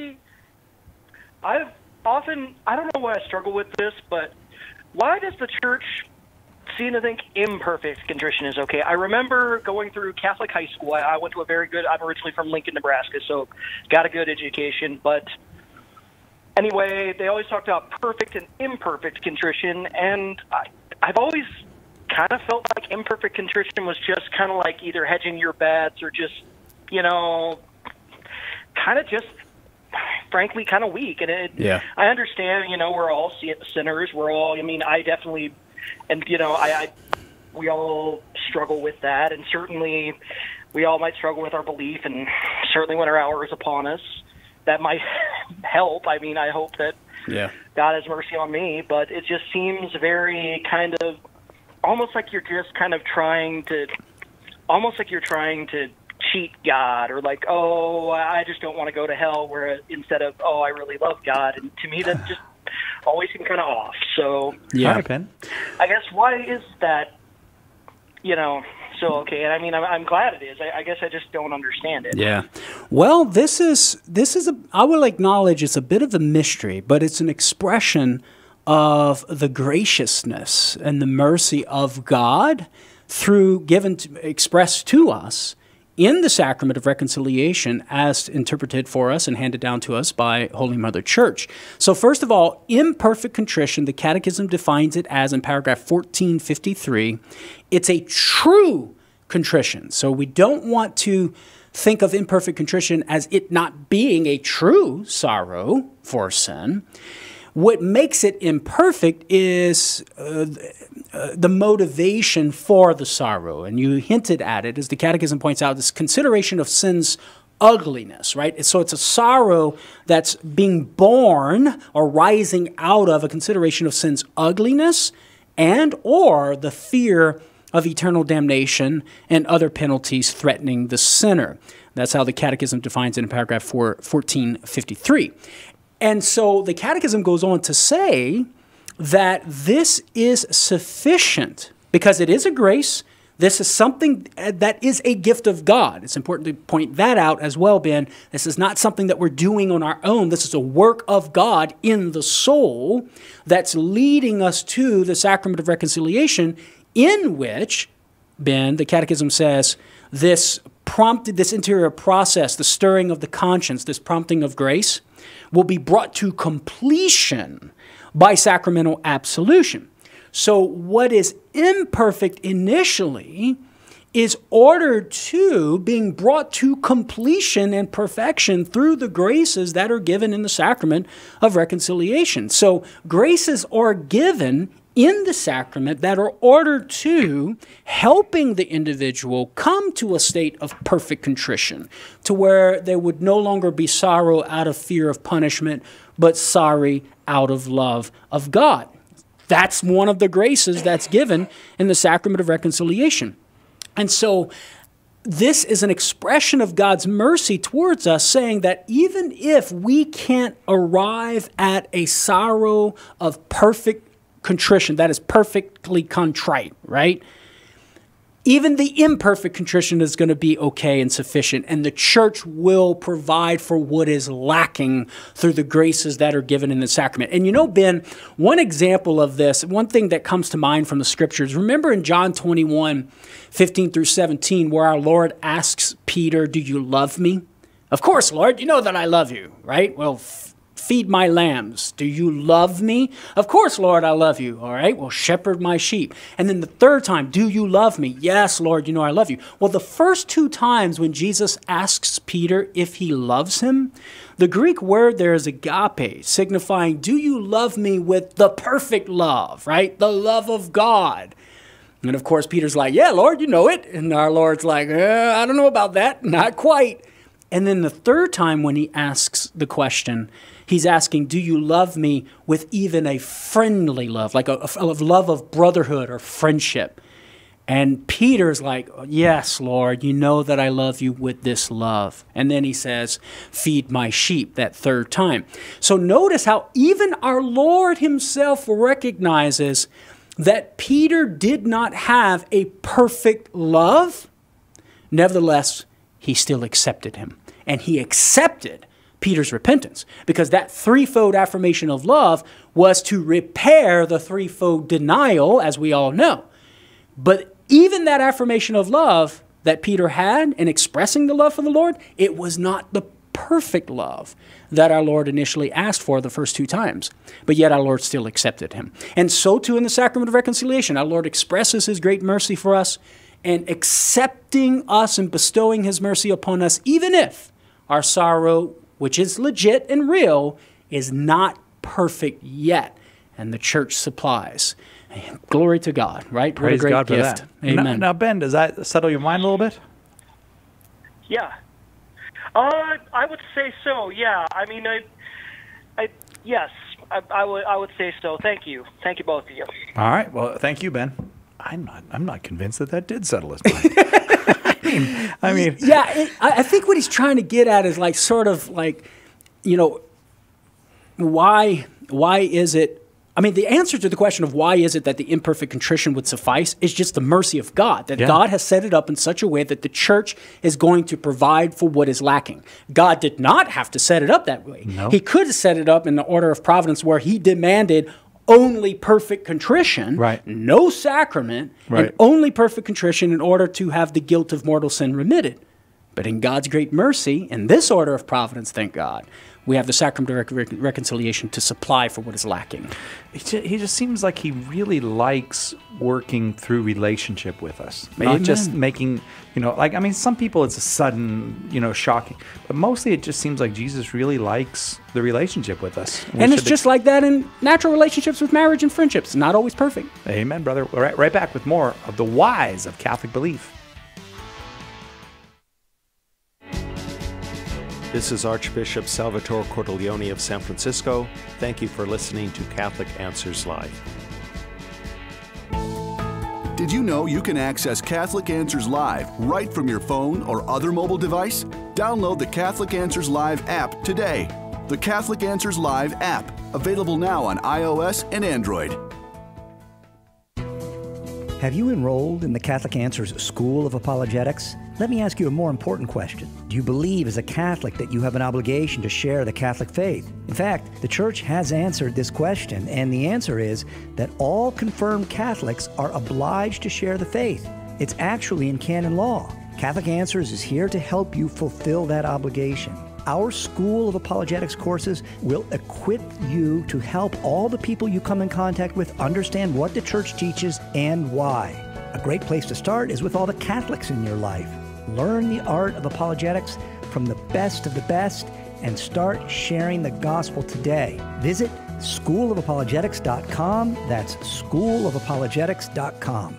I've often, I don't know why I struggle with this, but why does the church seem to think imperfect contrition is okay? I remember going through Catholic high school. I went to a very good, I'm originally from Lincoln, Nebraska, so got a good education. But anyway, they always talked about perfect and imperfect contrition, and I've always kind of felt like imperfect contrition was just kind of like either hedging your bets or just, you know, kind of just, frankly, kind of weak. And I understand, you know, we're all sinners. We're all, I mean, I definitely, and, you know, we all struggle with that. And certainly we all might struggle with our belief. And certainly when our hour is upon us, that might help. I mean, I hope that God has mercy on me. But it just seems very kind of almost like you're just kind of trying to, cheat God, or like, oh, I just don't want to go to hell, where instead of, oh, I really love God. And to me, that just always seemed kind of off. So yeah, Ben. I guess why is that? So okay, and I mean, I'm glad it is. I guess I just don't understand it. Yeah. Well, this is I will acknowledge it's a bit of a mystery, but it's an expression of the graciousness and the mercy of God expressed to us in the sacrament of reconciliation as interpreted for us and handed down to us by Holy Mother Church. So first of all, imperfect contrition, the Catechism defines it as, in paragraph 1453, it's a true contrition. So we don't want to think of imperfect contrition as it not being a true sorrow for sin. What makes it imperfect is the motivation for the sorrow. And you hinted at it, as the Catechism points out, this consideration of sin's ugliness, right? So it's a sorrow that's being born or rising out of a consideration of sin's ugliness and or the fear of eternal damnation and other penalties threatening the sinner. That's how the Catechism defines it in paragraph 1453. And so the Catechism goes on to say that this is sufficient because it is a grace. This is something that is a gift of God. It's important to point that out as well, Ben. This is not something that we're doing on our own. This is a work of God in the soul that's leading us to the sacrament of reconciliation, in which, Ben, the Catechism says, this interior process, the stirring of the conscience, this prompting of grace, will be brought to completion by sacramental absolution. So what is imperfect initially is ordered to being brought to completion and perfection through the graces that are given in the sacrament of reconciliation. So graces are given in the sacrament that are ordered to helping the individual come to a state of perfect contrition, to where there would no longer be sorrow out of fear of punishment, but sorry out of love of God. That's one of the graces that's given in the sacrament of reconciliation. And so this is an expression of God's mercy towards us, saying that even if we can't arrive at a sorrow of perfect contrition, that is perfectly contrite, right? Even the imperfect contrition is going to be okay and sufficient, and the church will provide for what is lacking through the graces that are given in the sacrament. And you know, Ben, one example of this, one thing that comes to mind from the scriptures, remember in John 21:15-17, where our Lord asks Peter, "Do you love me?" "Of course, Lord, you know that I love you," right? "Well, feed my lambs. Do you love me?" "Of course, Lord, I love you." "All right, well, shepherd my sheep." And then the third time, "Do you love me?" "Yes, Lord, you know I love you." Well, the first two times when Jesus asks Peter if he loves him, the Greek word there is agape, signifying, do you love me with the perfect love, right? The love of God. And of course, Peter's like, "Yeah, Lord, you know it." And our Lord's like, "I don't know about that, not quite." And then the third time when he asks the question, he's asking, do you love me with even a friendly love, like a love of brotherhood or friendship? And Peter's like, "Yes, Lord, you know that I love you with this love." And then he says, "Feed my sheep," that third time. So notice how even our Lord himself recognizes that Peter did not have a perfect love. Nevertheless, he still accepted him. And he accepted Peter's repentance, because that threefold affirmation of love was to repair the threefold denial, as we all know. But even that affirmation of love that Peter had in expressing the love for the Lord, it was not the perfect love that our Lord initially asked for the first two times. But yet our Lord still accepted him. And so too in the sacrament of reconciliation, our Lord expresses his great mercy for us and accepting us and bestowing his mercy upon us, even if our sorrow, which is legit and real, is not perfect yet. And the church supplies. And glory to God, right? Praise what a great God gift. for that. Amen. Now, Ben, does that settle your mind a little bit? Yeah. I would say so, yeah. I mean, yes, I would say so. Thank you. Thank you, both of you. All right. Well, thank you, Ben. I'm not convinced that did settle his mind. I mean, yeah, I think what he's trying to get at is like sort of like, you know, why is it? I mean, the answer to the question of why is it that the imperfect contrition would suffice is just the mercy of God, that God has set it up in such a way that the church is going to provide for what is lacking. God did not have to set it up that way. No. He could have set it up in the order of providence where he demanded only perfect contrition, no sacrament, and only perfect contrition in order to have the guilt of mortal sin remitted. But in God's great mercy, in this order of providence, thank God, we have the sacrament of reconciliation to supply for what is lacking. He just seems like he really likes working through relationship with us. Not just making, you know, like, I mean, some people it's a sudden, you know, shocking. But mostly it just seems like Jesus really likes the relationship with us. And it's just like that in natural relationships with marriage and friendships. Not always perfect. Amen, brother. We're right back with more of the whys of Catholic belief. This is Archbishop Salvatore Cordileone of San Francisco. Thank you for listening to Catholic Answers Live. Did you know you can access Catholic Answers Live right from your phone or other mobile device? Download the Catholic Answers Live app today. The Catholic Answers Live app, available now on iOS and Android. Have you enrolled in the Catholic Answers School of Apologetics? Let me ask you a more important question. Do you believe as a Catholic that you have an obligation to share the Catholic faith? In fact, the Church has answered this question, and the answer is that all confirmed Catholics are obliged to share the faith. It's actually in canon law. Catholic Answers is here to help you fulfill that obligation. Our School of Apologetics courses will equip you to help all the people you come in contact with understand what the Church teaches and why. A great place to start is with all the Catholics in your life. Learn the art of apologetics from the best of the best and start sharing the gospel today. Visit schoolofapologetics.com. That's schoolofapologetics.com.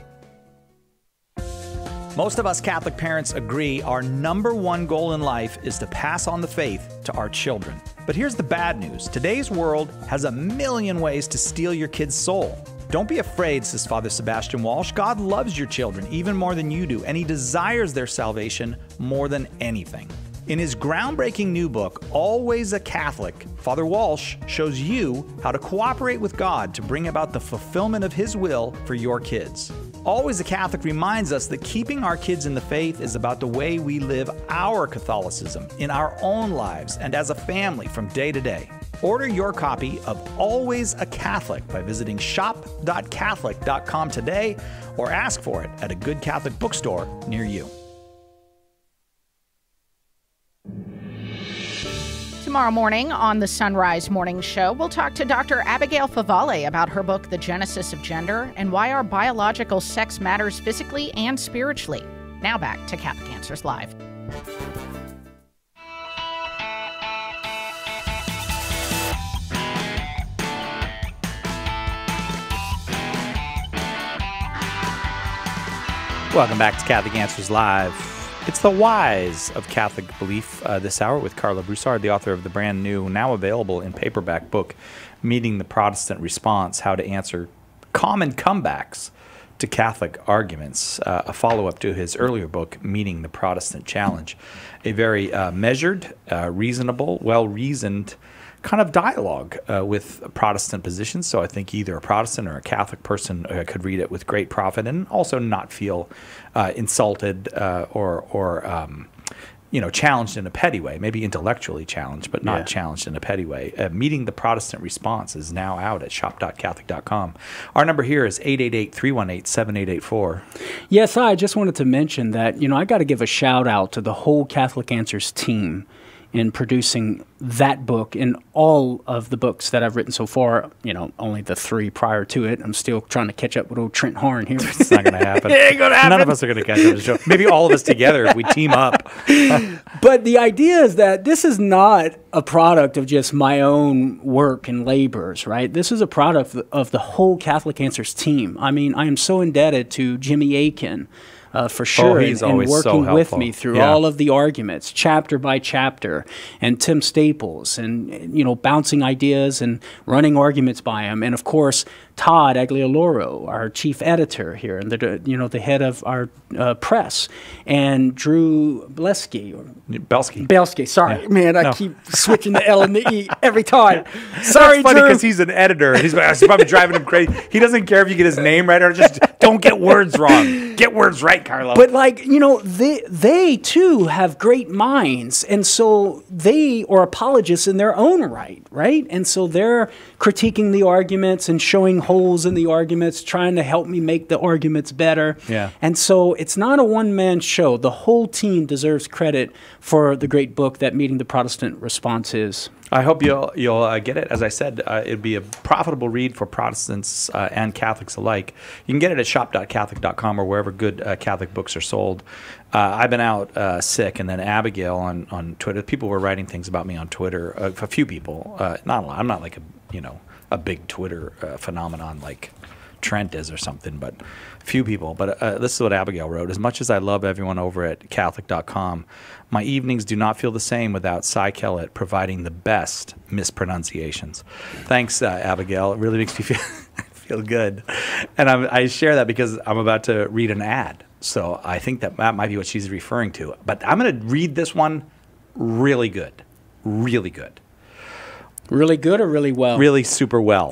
Most of us Catholic parents agree our #1 goal in life is to pass on the faith to our children. But here's the bad news. Today's world has a million ways to steal your kid's soul. Don't be afraid, says Father Sebastian Walsh. God loves your children even more than you do, and He desires their salvation more than anything. In his groundbreaking new book, Always a Catholic, Father Walsh shows you how to cooperate with God to bring about the fulfillment of His will for your kids. Always a Catholic reminds us that keeping our kids in the faith is about the way we live our Catholicism in our own lives and as a family from day to day. Order your copy of Always a Catholic by visiting shop.catholic.com today or ask for it at a good Catholic bookstore near you. Tomorrow morning on the Sunrise Morning Show, we'll talk to Dr. Abigail Favale about her book, The Genesis of Gender, and why our biological sex matters physically and spiritually. Now back to Catholic Answers Live. Welcome back to Catholic Answers Live. It's the whys of Catholic belief this hour with Carla Broussard, the author of the brand new, now available in paperback book, Meeting the Protestant Response, How to Answer Common Comebacks to Catholic Arguments, a follow-up to his earlier book, Meeting the Protestant Challenge. A very measured, reasonable, well-reasoned kind of dialogue with Protestant positions. So I think either a Protestant or a Catholic person could read it with great profit and also not feel insulted or challenged in a petty way. Maybe intellectually challenged, but not challenged in a petty way. Meeting the Protestant Response is now out at shop.catholic.com. Our number here is 888-318-7884. Yes, I just wanted to mention that, I got to give a shout out to the whole Catholic Answers team in producing that book and all of the books that I've written so far, only the 3 prior to it. I'm still trying to catch up with old Trent Horn here. It's not going to happen. It ain't going to happen. None of us are going to catch up to the show. Maybe all of us together if we team up. But the idea is that this is not a product of just my own work and labors, right? This is a product of the whole Catholic Answers team. I mean, I am so indebted to Jimmy Akin, for sure, he's and always working so with helpful. me through Yeah. all of the arguments, chapter by chapter, and Tim Staples, and bouncing ideas and running arguments by him, and of course Todd Aglioloro, our chief editor here, and the head of our press, and Drew Belsky. Sorry, man, I keep switching the L and the E every time. Sorry, It's funny Drew. because he's an editor. And he's probably driving him crazy. He doesn't care if you get his name right or just don't get words wrong. Get words right, Carlo. But they too have great minds, and so they are apologists in their own right? And so they're critiquing the arguments and showing holes in the arguments, trying to help me make the arguments better. Yeah. And so it's not a one-man show. The whole team deserves credit for the great book that Meeting the Protestant Response is. I hope you'll get it. As I said, it'd be a profitable read for Protestants and Catholics alike. You can get it at shop.catholic.com or wherever good Catholic books are sold. I've been out sick, and then Abigail on Twitter. People were writing things about me on Twitter. A few people, not a lot. I'm not like a big Twitter phenomenon like Trent is or something, but few people. But this is what Abigail wrote. As much as I love everyone over at Catholic.com, my evenings do not feel the same without Cy Kellett providing the best mispronunciations. Thanks, Abigail. It really makes me feel good. And I share that because I'm about to read an ad. So I think that might be what she's referring to. But I'm going to read this one really good. Really good. Really good or really well? Really super well.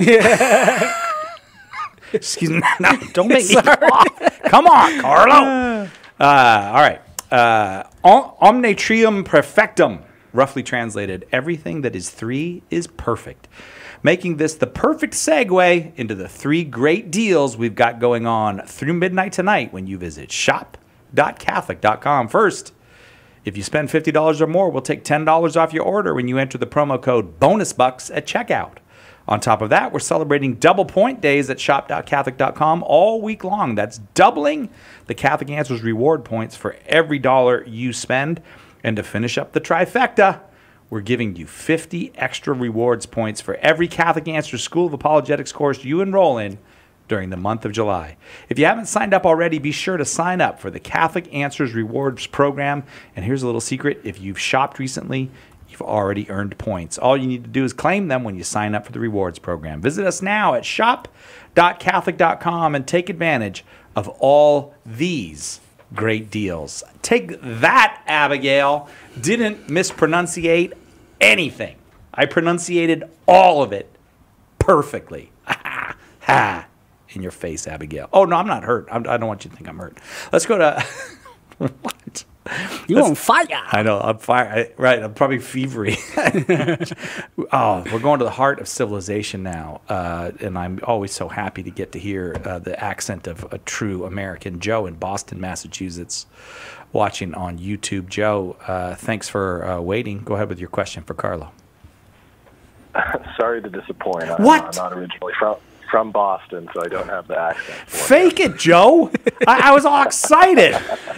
Excuse me. No, don't make me cough. Come on, Carlo. All right. Omne trium perfectum, roughly translated, everything that is three is perfect. Making this the perfect segue into the three great deals we've got going on through midnight tonight when you visit shop.catholic.com. First, if you spend $50 or more, we'll take $10 off your order when you enter the promo code BONUSBUCKS at checkout. On top of that, we're celebrating double point days at shop.catholic.com all week long. That's doubling the Catholic Answers reward points for every dollar you spend. And to finish up the trifecta, we're giving you 50 extra rewards points for every Catholic Answers School of Apologetics course you enroll in during the month of July. If you haven't signed up already, be sure to sign up for the Catholic Answers Rewards program. And here's a little secret. If you've shopped recently, you've already earned points. All you need to do is claim them when you sign up for the rewards program. Visit us now at shop.catholic.com and take advantage of all these great deals. Take that, Abigail. Didn't mispronunciate anything. I pronunciated all of it perfectly. Ha! In your face, Abigail. Oh, no, I'm not hurt. I don't want you to think I'm hurt. Let's go to... What? You on fire. I know. I'm fire. Right. I'm probably fevery. We're going to the heart of civilization now. And I'm always so happy to get to hear the accent of a true American. Joe in Boston, Massachusetts, watching on YouTube. Joe, thanks for waiting. Go ahead with your question for Carlo. Sorry to disappoint. What? I'm not originally from Boston, so I don't have the accent. Fake it, Joe. I was all excited.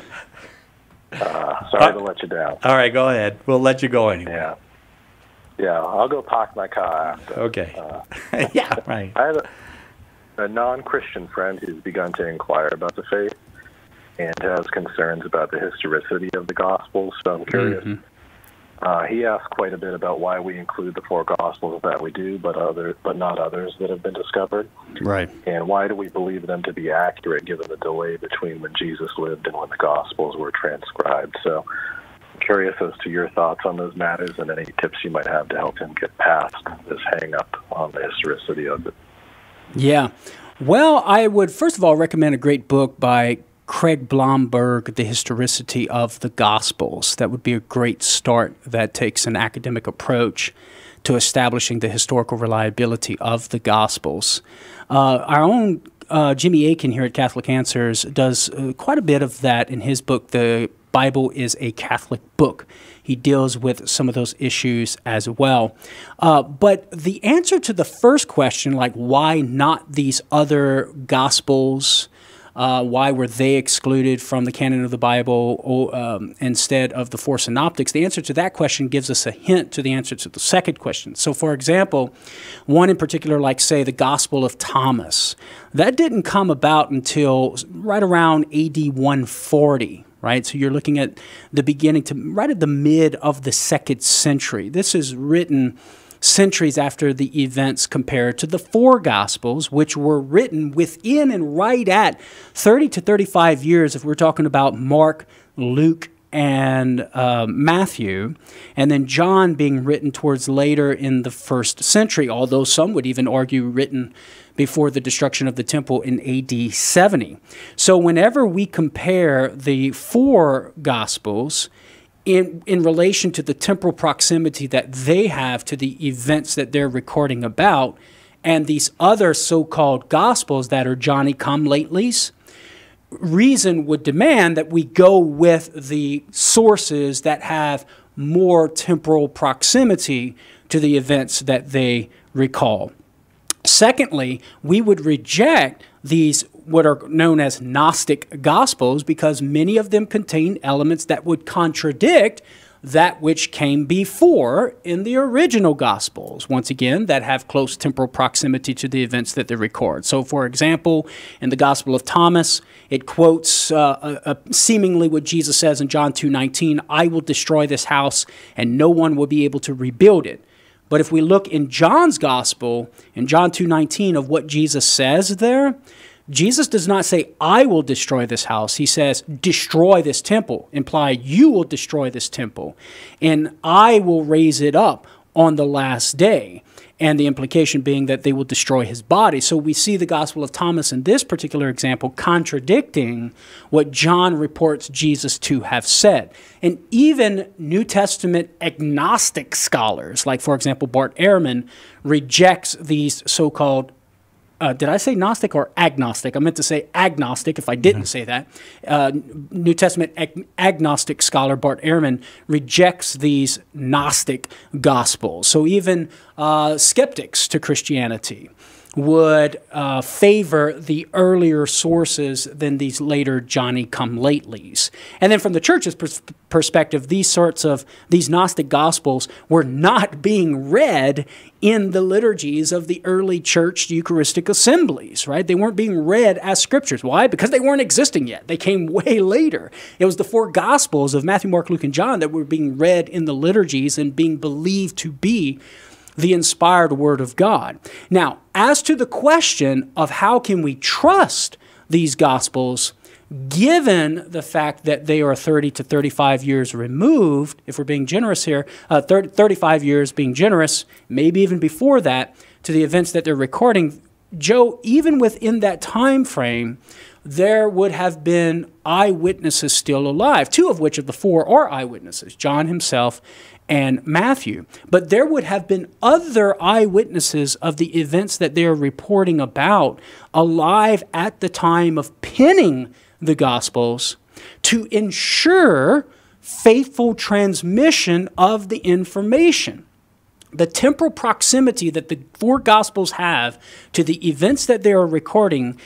Sorry to let you down. All right, go ahead. We'll let you go anyway. Yeah, I'll go park my car after. Okay. Yeah, right. I have a non-Christian friend who's begun to inquire about the faith and has concerns about the historicity of the Gospels, so I'm curious. Mm-hmm. He asked quite a bit about why we include the four Gospels that we do, but not others that have been discovered. Right. And why do we believe them to be accurate given the delay between when Jesus lived and when the Gospels were transcribed? So I'm curious as to your thoughts on those matters and any tips you might have to help him get past this hang-up on the historicity of it. Yeah. Well, I would first of all recommend a great book by Craig Blomberg, The Historicity of the Gospels. That would be a great start that takes an academic approach to establishing the historical reliability of the Gospels. Our own Jimmy Akin here at Catholic Answers does quite a bit of that in his book, The Bible is a Catholic Book. He deals with some of those issues as well. But the answer to the first question, like why not these other Gospels, Why were they excluded from the canon of the Bible instead of the four synoptics? The answer to that question gives us a hint to the answer to the second question. So, for example, one in particular, like, say, the Gospel of Thomas, that didn't come about until right around AD 140. Right, so you're looking at the beginning to right at the mid of the 2nd century. This is written centuries after the events compared to the four Gospels, which were written within and right at 30 to 35 years, if we're talking about Mark, Luke, and Matthew, and then John being written towards later in the 1st century, although some would even argue written before the destruction of the temple in AD 70. So whenever we compare the four Gospels in relation to the temporal proximity that they have to the events that they're recording about, and these other so-called Gospels that are Johnny-come-latelys, reason would demand that we go with the sources that have more temporal proximity to the events that they recall. Secondly, we would reject these what are known as Gnostic Gospels because many of them contain elements that would contradict that which came before in the original Gospels, once again, that have close temporal proximity to the events that they record. So, for example, in the Gospel of Thomas, it quotes seemingly what Jesus says in John 2:19, "I will destroy this house, and no one will be able to rebuild it." But if we look in John's Gospel, in John 2:19 of what Jesus says there, Jesus does not say, "I will destroy this house." He says, "Destroy this temple," imply you will destroy this temple, and I will raise it up on the last day. And the implication being that they will destroy his body. So we see the Gospel of Thomas in this particular example contradicting what John reports Jesus to have said. And even New Testament agnostic scholars, like, for example, Bart Ehrman, rejects these so-called did I say Gnostic or agnostic? I meant to say agnostic if I didn't say that. New Testament agnostic scholar Bart Ehrman rejects these Gnostic Gospels. So even skeptics to Christianity would favor the earlier sources than these later Johnny-come-latelys. And then from the church's perspective, these Gnostic Gospels were not being read in the liturgies of the early church Eucharistic assemblies, right? They weren't being read as scriptures. Why? Because they weren't existing yet. They came way later. It was the four Gospels of Matthew, Mark, Luke, and John that were being read in the liturgies and being believed to be the inspired Word of God. Now, as to the question of how can we trust these Gospels, given the fact that they are 30 to 35 years removed, if we're being generous here, 35 years being generous, maybe even before that, to the events that they're recording, Joe, even within that time frame, there would have been eyewitnesses still alive, two of which of the four are eyewitnesses, John himself and Matthew. But there would have been other eyewitnesses of the events that they're reporting about alive at the time of penning the Gospels to ensure faithful transmission of the information. The temporal proximity that the four Gospels have to the events that they are recording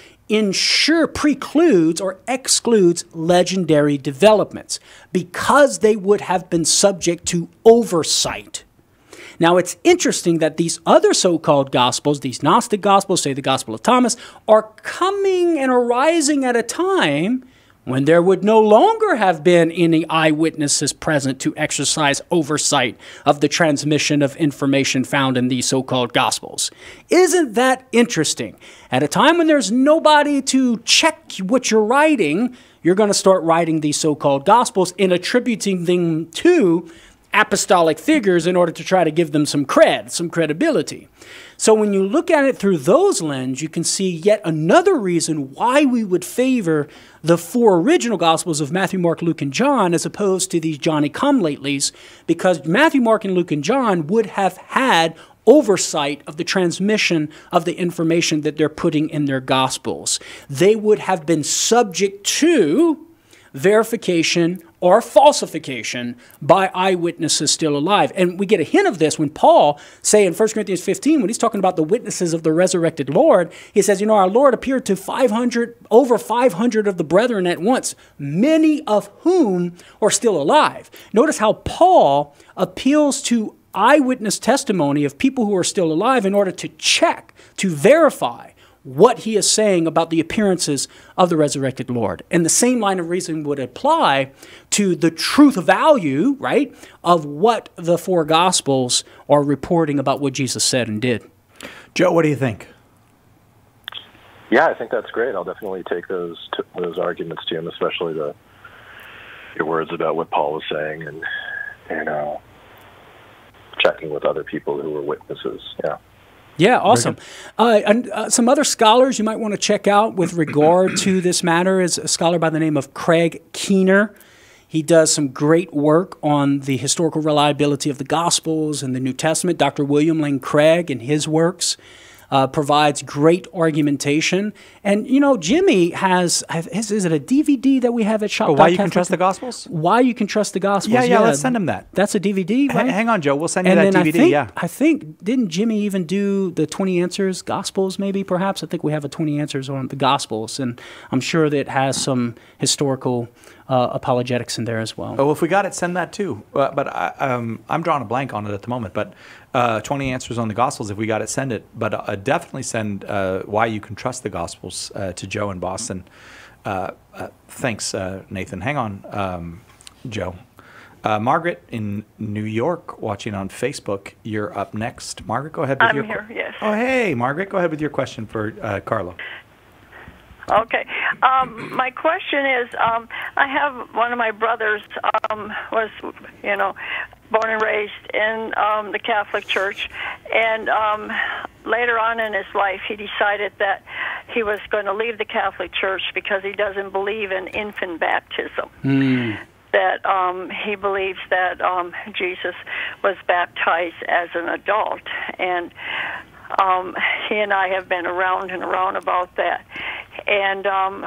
precludes or excludes legendary developments because they would have been subject to oversight. Now, it's interesting that these other so-called Gospels, these Gnostic Gospels, say the Gospel of Thomas, are coming and arising at a time when there would no longer have been any eyewitnesses present to exercise oversight of the transmission of information found in these so-called Gospels. Isn't that interesting? At a time when there's nobody to check what you're writing, you're going to start writing these so-called Gospels and attributing them to apostolic figures in order to try to give them some credibility. So when you look at it through those lenses, you can see yet another reason why we would favor the four original Gospels of Matthew, Mark, Luke, and John as opposed to these Johnny-come-latelys, because Matthew, Mark, and Luke, and John would have had oversight of the transmission of the information that they're putting in their Gospels. They would have been subject to verification, or falsification by eyewitnesses still alive. And we get a hint of this when Paul, say in 1 Corinthians 15, when he's talking about the witnesses of the resurrected Lord, he says, our Lord appeared to over 500 of the brethren at once, many of whom are still alive. Notice how Paul appeals to eyewitness testimony of people who are still alive in order to check, to verify what he is saying about the appearances of the resurrected Lord. And the same line of reasoning would apply to the truth value, right, of what the four Gospels are reporting about what Jesus said and did. Joe, what do you think? Yeah, I think that's great. I'll definitely take those arguments to him, especially your words about what Paul was saying and checking with other people who were witnesses. Yeah. Yeah, awesome. And some other scholars you might want to check out with regard to this matter is a scholar by the name of Craig Keener. He does some great work on the historical reliability of the Gospels and the New Testament. Dr. William Lane Craig in his works provides great argumentation. And, Jimmy has, is it a DVD that we have at Shop? Why You Can Trust the Gospels? Why You Can Trust the Gospels. Yeah, let's send him that. That's a DVD, right? Hang on, Joe. We'll send you that DVD, I think, didn't Jimmy even do the 20 Answers Gospels, maybe, perhaps? I think we have a 20 Answers on the Gospels, and I'm sure that it has some historical apologetics in there as well. Oh, if we got it, send that too. But I'm drawing a blank on it at the moment. But 20 Answers on the Gospels, if we got it, send it. But definitely send Why You Can Trust the Gospels to Joe in Boston. Thanks, Nathan. Hang on, Joe. Margaret in New York, watching on Facebook. You're up next. Margaret, go ahead with I'm here, yes. Oh, hey, Margaret. Go ahead with your question for Carlo. Okay. My question is, I have one of my brothers was, born and raised in the Catholic Church, and later on in his life, he decided that he was going to leave the Catholic Church because he doesn't believe in infant baptism. That he believes that Jesus was baptized as an adult, and he and I have been around and around about that. And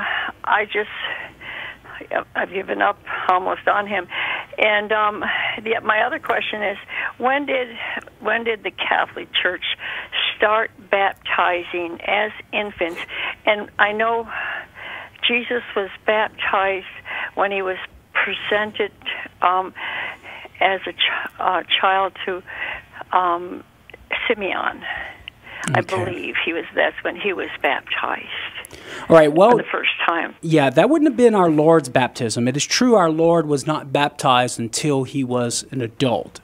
I've given up almost on him. And my other question is, when did the Catholic Church start baptizing as infants? And I know Jesus was baptized when he was presented as a child to Simeon. I believe that's when he was baptized. All right, well, for the first time. Yeah, that wouldn't have been our Lord's baptism. It is true our Lord was not baptized until he was an adult.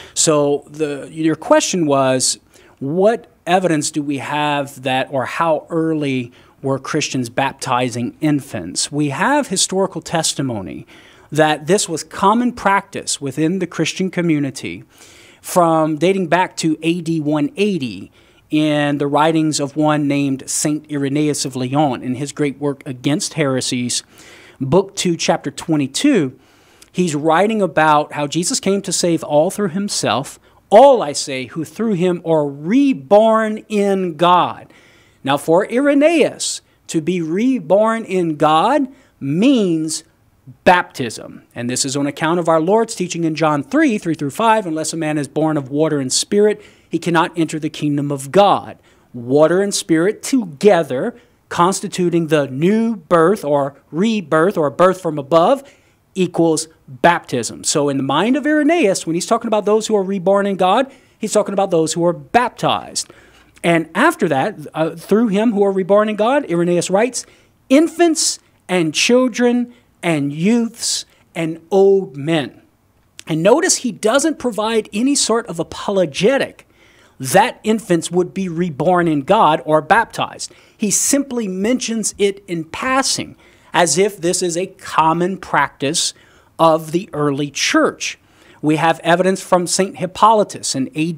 So your question was, what evidence do we have that, or how early were Christians baptizing infants? We have historical testimony that this was common practice within the Christian community from dating back to AD 180 in the writings of one named Saint Irenaeus of Lyon. In his great work Against Heresies, Book 2, Chapter 22, he's writing about how Jesus came to save all through himself, all, I say, who through him are reborn in God. Now, for Irenaeus, to be reborn in God means baptism. And this is on account of our Lord's teaching in John 3, 3-5, unless a man is born of water and spirit, he cannot enter the kingdom of God. Water and spirit together, constituting the new birth or rebirth or birth from above, equals baptism. So in the mind of Irenaeus, when he's talking about those who are reborn in God, he's talking about those who are baptized. And after that, through him who are reborn in God, Irenaeus writes, infants and children and youths and old men. And notice he doesn't provide any sort of apologetic that infants would be reborn in God or baptized. He simply mentions it in passing, as if this is a common practice of the early church. We have evidence from St. Hippolytus in AD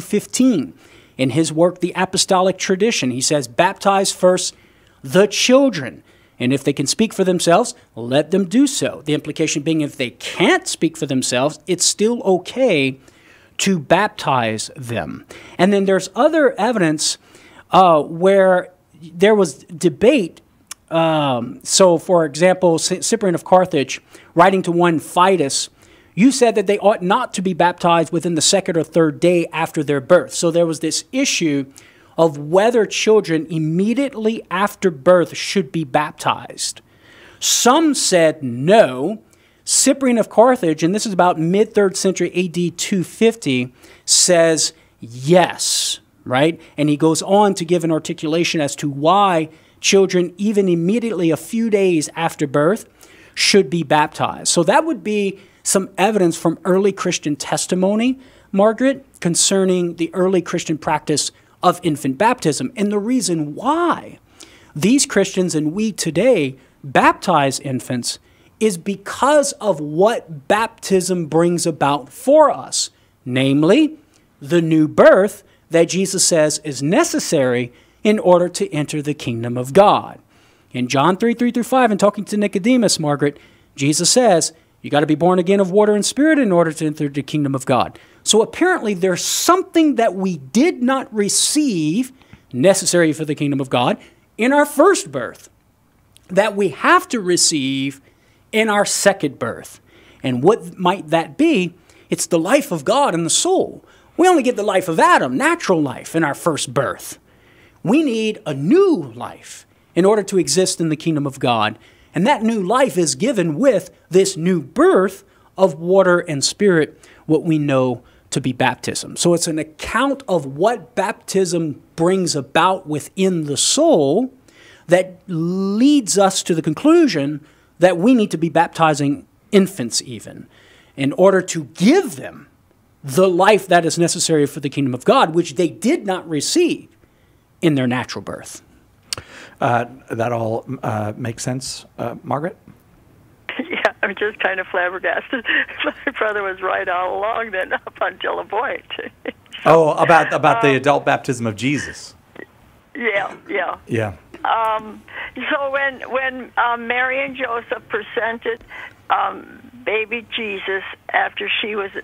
215. In his work, The Apostolic Tradition, he says, baptize first the children, and if they can speak for themselves, let them do so. The implication being if they can't speak for themselves, it's still okay to baptize them. And then there's other evidence where there was debate So, for example, Cyprian of Carthage, writing to one Fidus, you said that they ought not to be baptized within the second or third day after their birth. So there was this issue of whether children immediately after birth should be baptized. Some said no. Cyprian of Carthage, and this is about mid-3rd century AD 250, says yes, right? And he goes on to give an articulation as to why children, even immediately a few days after birth, should be baptized. So that would be some evidence from early Christian testimony, Margaret, concerning the early Christian practice of infant baptism. And the reason why these Christians and we today baptize infants is because of what baptism brings about for us, namely the new birth that Jesus says is necessary in order to enter the kingdom of God. In John 3:3-5, and talking to Nicodemus, Margaret, Jesus says, you got to be born again of water and spirit in order to enter the kingdom of God. So apparently there's something that we did not receive necessary for the kingdom of God in our first birth that we have to receive in our second birth. And what might that be? It's the life of God in the soul. We only get the life of Adam, natural life, in our first birth. We need a new life in order to exist in the kingdom of God. And that new life is given with this new birth of water and spirit, what we know to be baptism. So it's an account of what baptism brings about within the soul that leads us to the conclusion that we need to be baptizing infants even in order to give them the life that is necessary for the kingdom of God, which they did not receive in their natural birth. That all makes sense, Margaret? Yeah, I'm just kind of flabbergasted. My brother was right all along then up until a point. Oh, about the adult baptism of Jesus. Yeah. Yeah. So when Mary and Joseph presented baby Jesus after she was,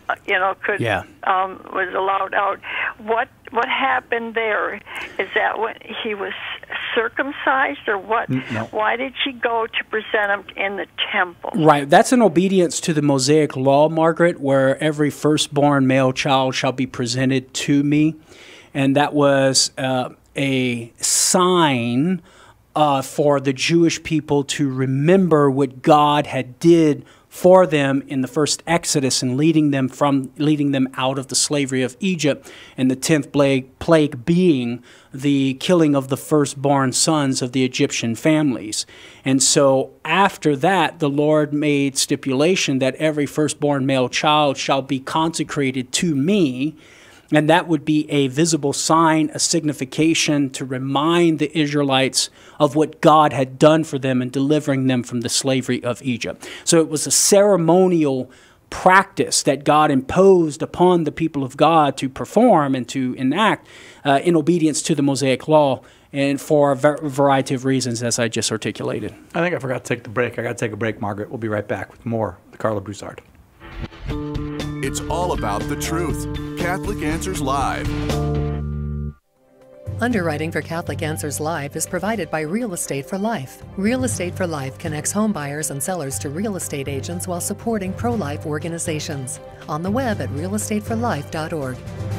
was allowed out, what happened there? Is that when he was circumcised or what? No. Why did she go to present him in the temple? Right. That's an obedience to the Mosaic law, Margaret, where every firstborn male child shall be presented to me. And that was a sign for the Jewish people to remember what God had did for them in the first Exodus and leading them out of the slavery of Egypt, and the 10th plague being the killing of the firstborn sons of the Egyptian families. And so after that, the Lord made stipulation that every firstborn male child shall be consecrated to me. And that would be a visible sign, a signification to remind the Israelites of what God had done for them in delivering them from the slavery of Egypt. So it was a ceremonial practice that God imposed upon the people of God to perform and to enact in obedience to the Mosaic law, and for a variety of reasons, as I just articulated. I think I forgot to take the break. I got to take a break, Margaret. We'll be right back with more with Carla Broussard. It's all about the truth. Catholic Answers Live. Underwriting for Catholic Answers Live is provided by Real Estate for Life. Real Estate for Life connects home buyers and sellers to real estate agents while supporting pro-life organizations. On the web at realestateforlife.org.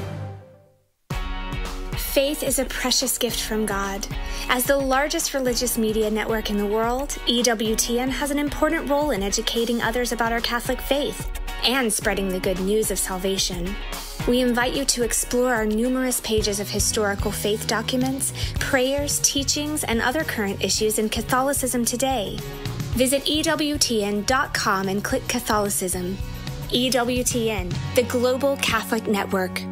Faith is a precious gift from God. As the largest religious media network in the world, EWTN has an important role in educating others about our Catholic faith and spreading the good news of salvation. We invite you to explore our numerous pages of historical faith documents, prayers, teachings, and other current issues in Catholicism today. Visit EWTN.com and click Catholicism. EWTN, the Global Catholic Network.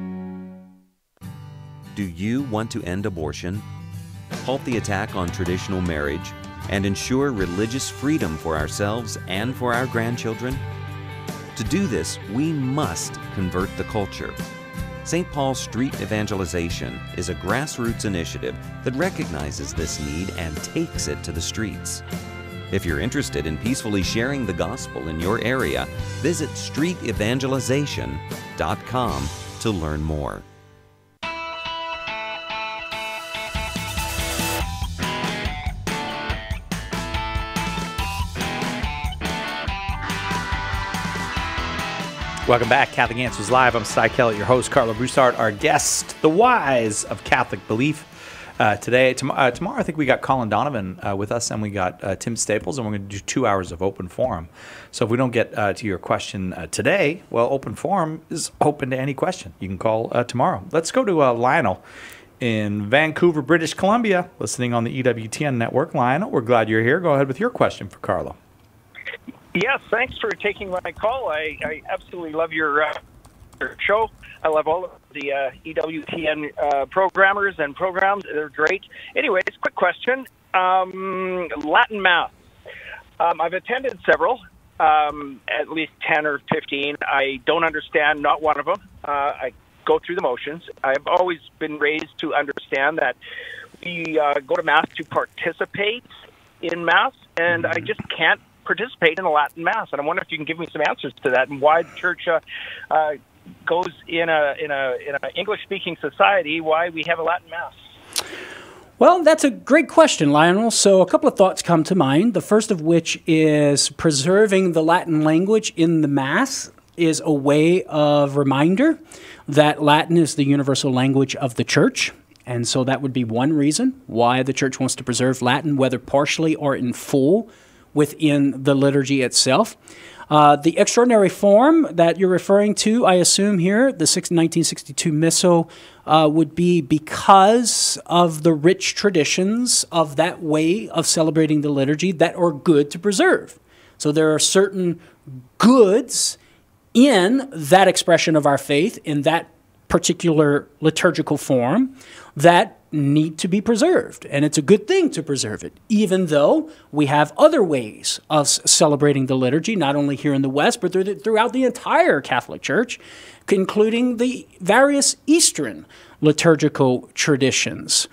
Do you want to end abortion, halt the attack on traditional marriage, and ensure religious freedom for ourselves and for our grandchildren? To do this, we must convert the culture. St. Paul Street Evangelization is a grassroots initiative that recognizes this need and takes it to the streets. If you're interested in peacefully sharing the gospel in your area, visit streetevangelization.com to learn more. Welcome back, Catholic Answers Live. I'm Cy Kellett, your host, Carla Broussard, our guest, the wise of Catholic belief. Today, tomorrow, I think we got Colin Donovan with us, and we got Tim Staples, and we're going to do 2 hours of open forum. So if we don't get to your question today, well, open forum is open to any question. You can call tomorrow. Let's go to Lionel in Vancouver, British Columbia, listening on the EWTN network. Lionel, we're glad you're here. Go ahead with your question for Carla. Yes, thanks for taking my call. I absolutely love your show. I love all of the EWTN programmers and programs. They're great. Anyways, quick question. Latin Mass. I've attended several, at least 10 or 15. I don't understand not one of them. I go through the motions. I've always been raised to understand that we go to Mass to participate in Mass, and I just can't participate in a Latin Mass. And I wonder if you can give me some answers to that and why the Church goes in a English-speaking society, why we have a Latin Mass. Well, that's a great question, Lionel. So a couple of thoughts come to mind. The first of which is preserving the Latin language in the Mass is a way of reminder that Latin is the universal language of the Church. And so that would be one reason why the Church wants to preserve Latin, whether partially or in full, within the liturgy itself. The extraordinary form that you're referring to, I assume here, the 1962 Missal, would be because of the rich traditions of that way of celebrating the liturgy that are good to preserve. So there are certain goods in that expression of our faith, in that particular liturgical form, that need to be preserved. And it's a good thing to preserve it, even though we have other ways of celebrating the liturgy, not only here in the West, but throughout the entire Catholic Church, including the various Eastern liturgical traditions.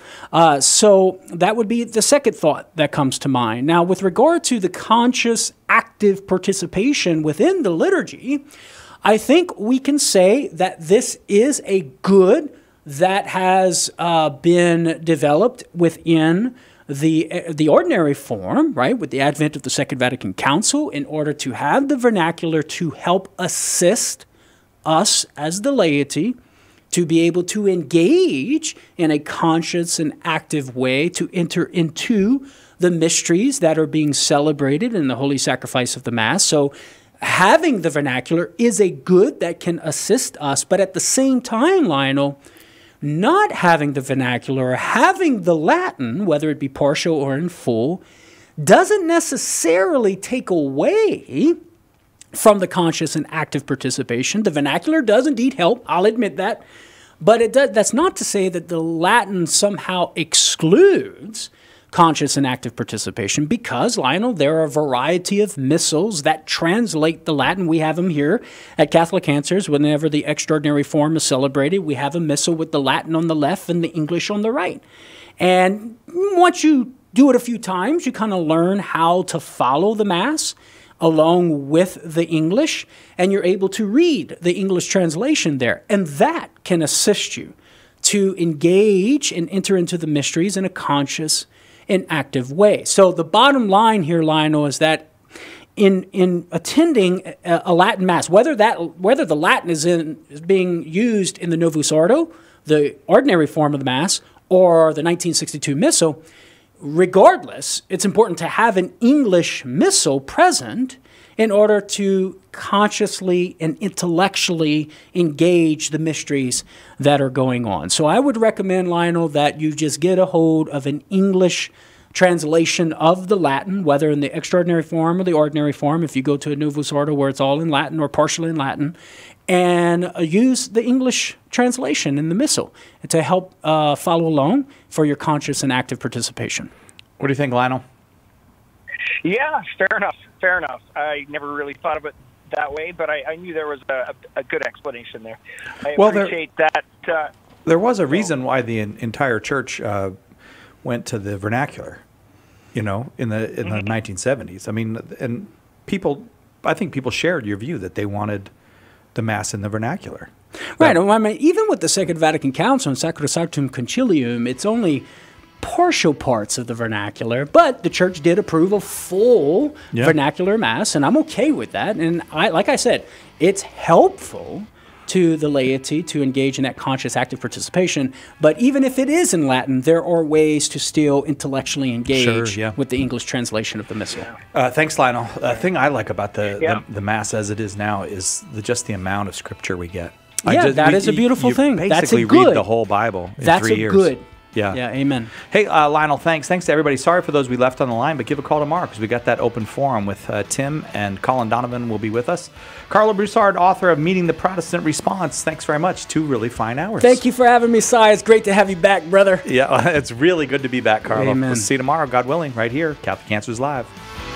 So that would be the second thought that comes to mind. Now, with regard to the conscious, active participation within the liturgy, I think we can say that this is a good that has been developed within the ordinary form, right, with the advent of the Second Vatican Council, in order to have the vernacular to help assist us as the laity to be able to engage in a conscious and active way to enter into the mysteries that are being celebrated in the Holy Sacrifice of the Mass. So having the vernacular is a good that can assist us, but at the same time, Lionel, not having the vernacular or having the Latin, whether it be partial or in full, doesn't necessarily take away from the conscious and active participation. The vernacular does indeed help, I'll admit that, but that's not to say that the Latin somehow excludes conscious and active participation, because, Lionel, there are a variety of missals that translate the Latin. We have them here at Catholic Answers. Whenever the extraordinary form is celebrated, we have a missal with the Latin on the left and the English on the right. And once you do it a few times, you kind of learn how to follow the Mass along with the English, and you're able to read the English translation there. And that can assist you to engage and enter into the mysteries in a conscious an active way. So the bottom line here, Lionel, is that in attending a Latin Mass, whether the Latin is being used in the Novus Ordo, the ordinary form of the Mass, or the 1962 Missal, regardless, it's important to have an English Missal present in order to consciously and intellectually engage the mysteries that are going on. So I would recommend, Lionel, that you just get a hold of an English translation of the Latin, whether in the extraordinary form or the ordinary form, if you go to a Novus Ordo where it's all in Latin or partially in Latin, and use the English translation in the Missal to help follow along for your conscious and active participation. What do you think, Lionel? Yeah, fair enough. Fair enough. I never really thought of it that way, but I knew there was a good explanation there. I appreciate that. There was a reason why the entire Church went to the vernacular, in the 1970s. I mean, and I think people shared your view that they wanted the Mass in the vernacular. Right. I mean, even with the Second Vatican Council and Sacrosanctum Concilium, it's only partial parts of the vernacular, but the church did approve a full vernacular Mass, and I'm okay with that. And like I said, it's helpful to the laity to engage in that conscious active participation. But even if it is in Latin, there are ways to still intellectually engage with the English translation of the Missal. Thanks, Lionel. The thing I like about the Mass as it is now is just the amount of Scripture we get. Yeah, that is a beautiful thing. Basically That's a good. Read the whole Bible in 3 years. That's a good. Yeah. Yeah, amen. Hey, Lionel, thanks. Thanks to everybody. Sorry for those we left on the line, but give a call tomorrow because we got that open forum with Tim, and Colin Donovan will be with us. Carlo Broussard, author of Meeting the Protestant Response. Thanks very much. 2 really fine hours. Thank you for having me, Si. It's great to have you back, brother. Yeah, it's really good to be back, Carlo. Amen. We'll see you tomorrow, God willing, right here, Catholic Answers Live.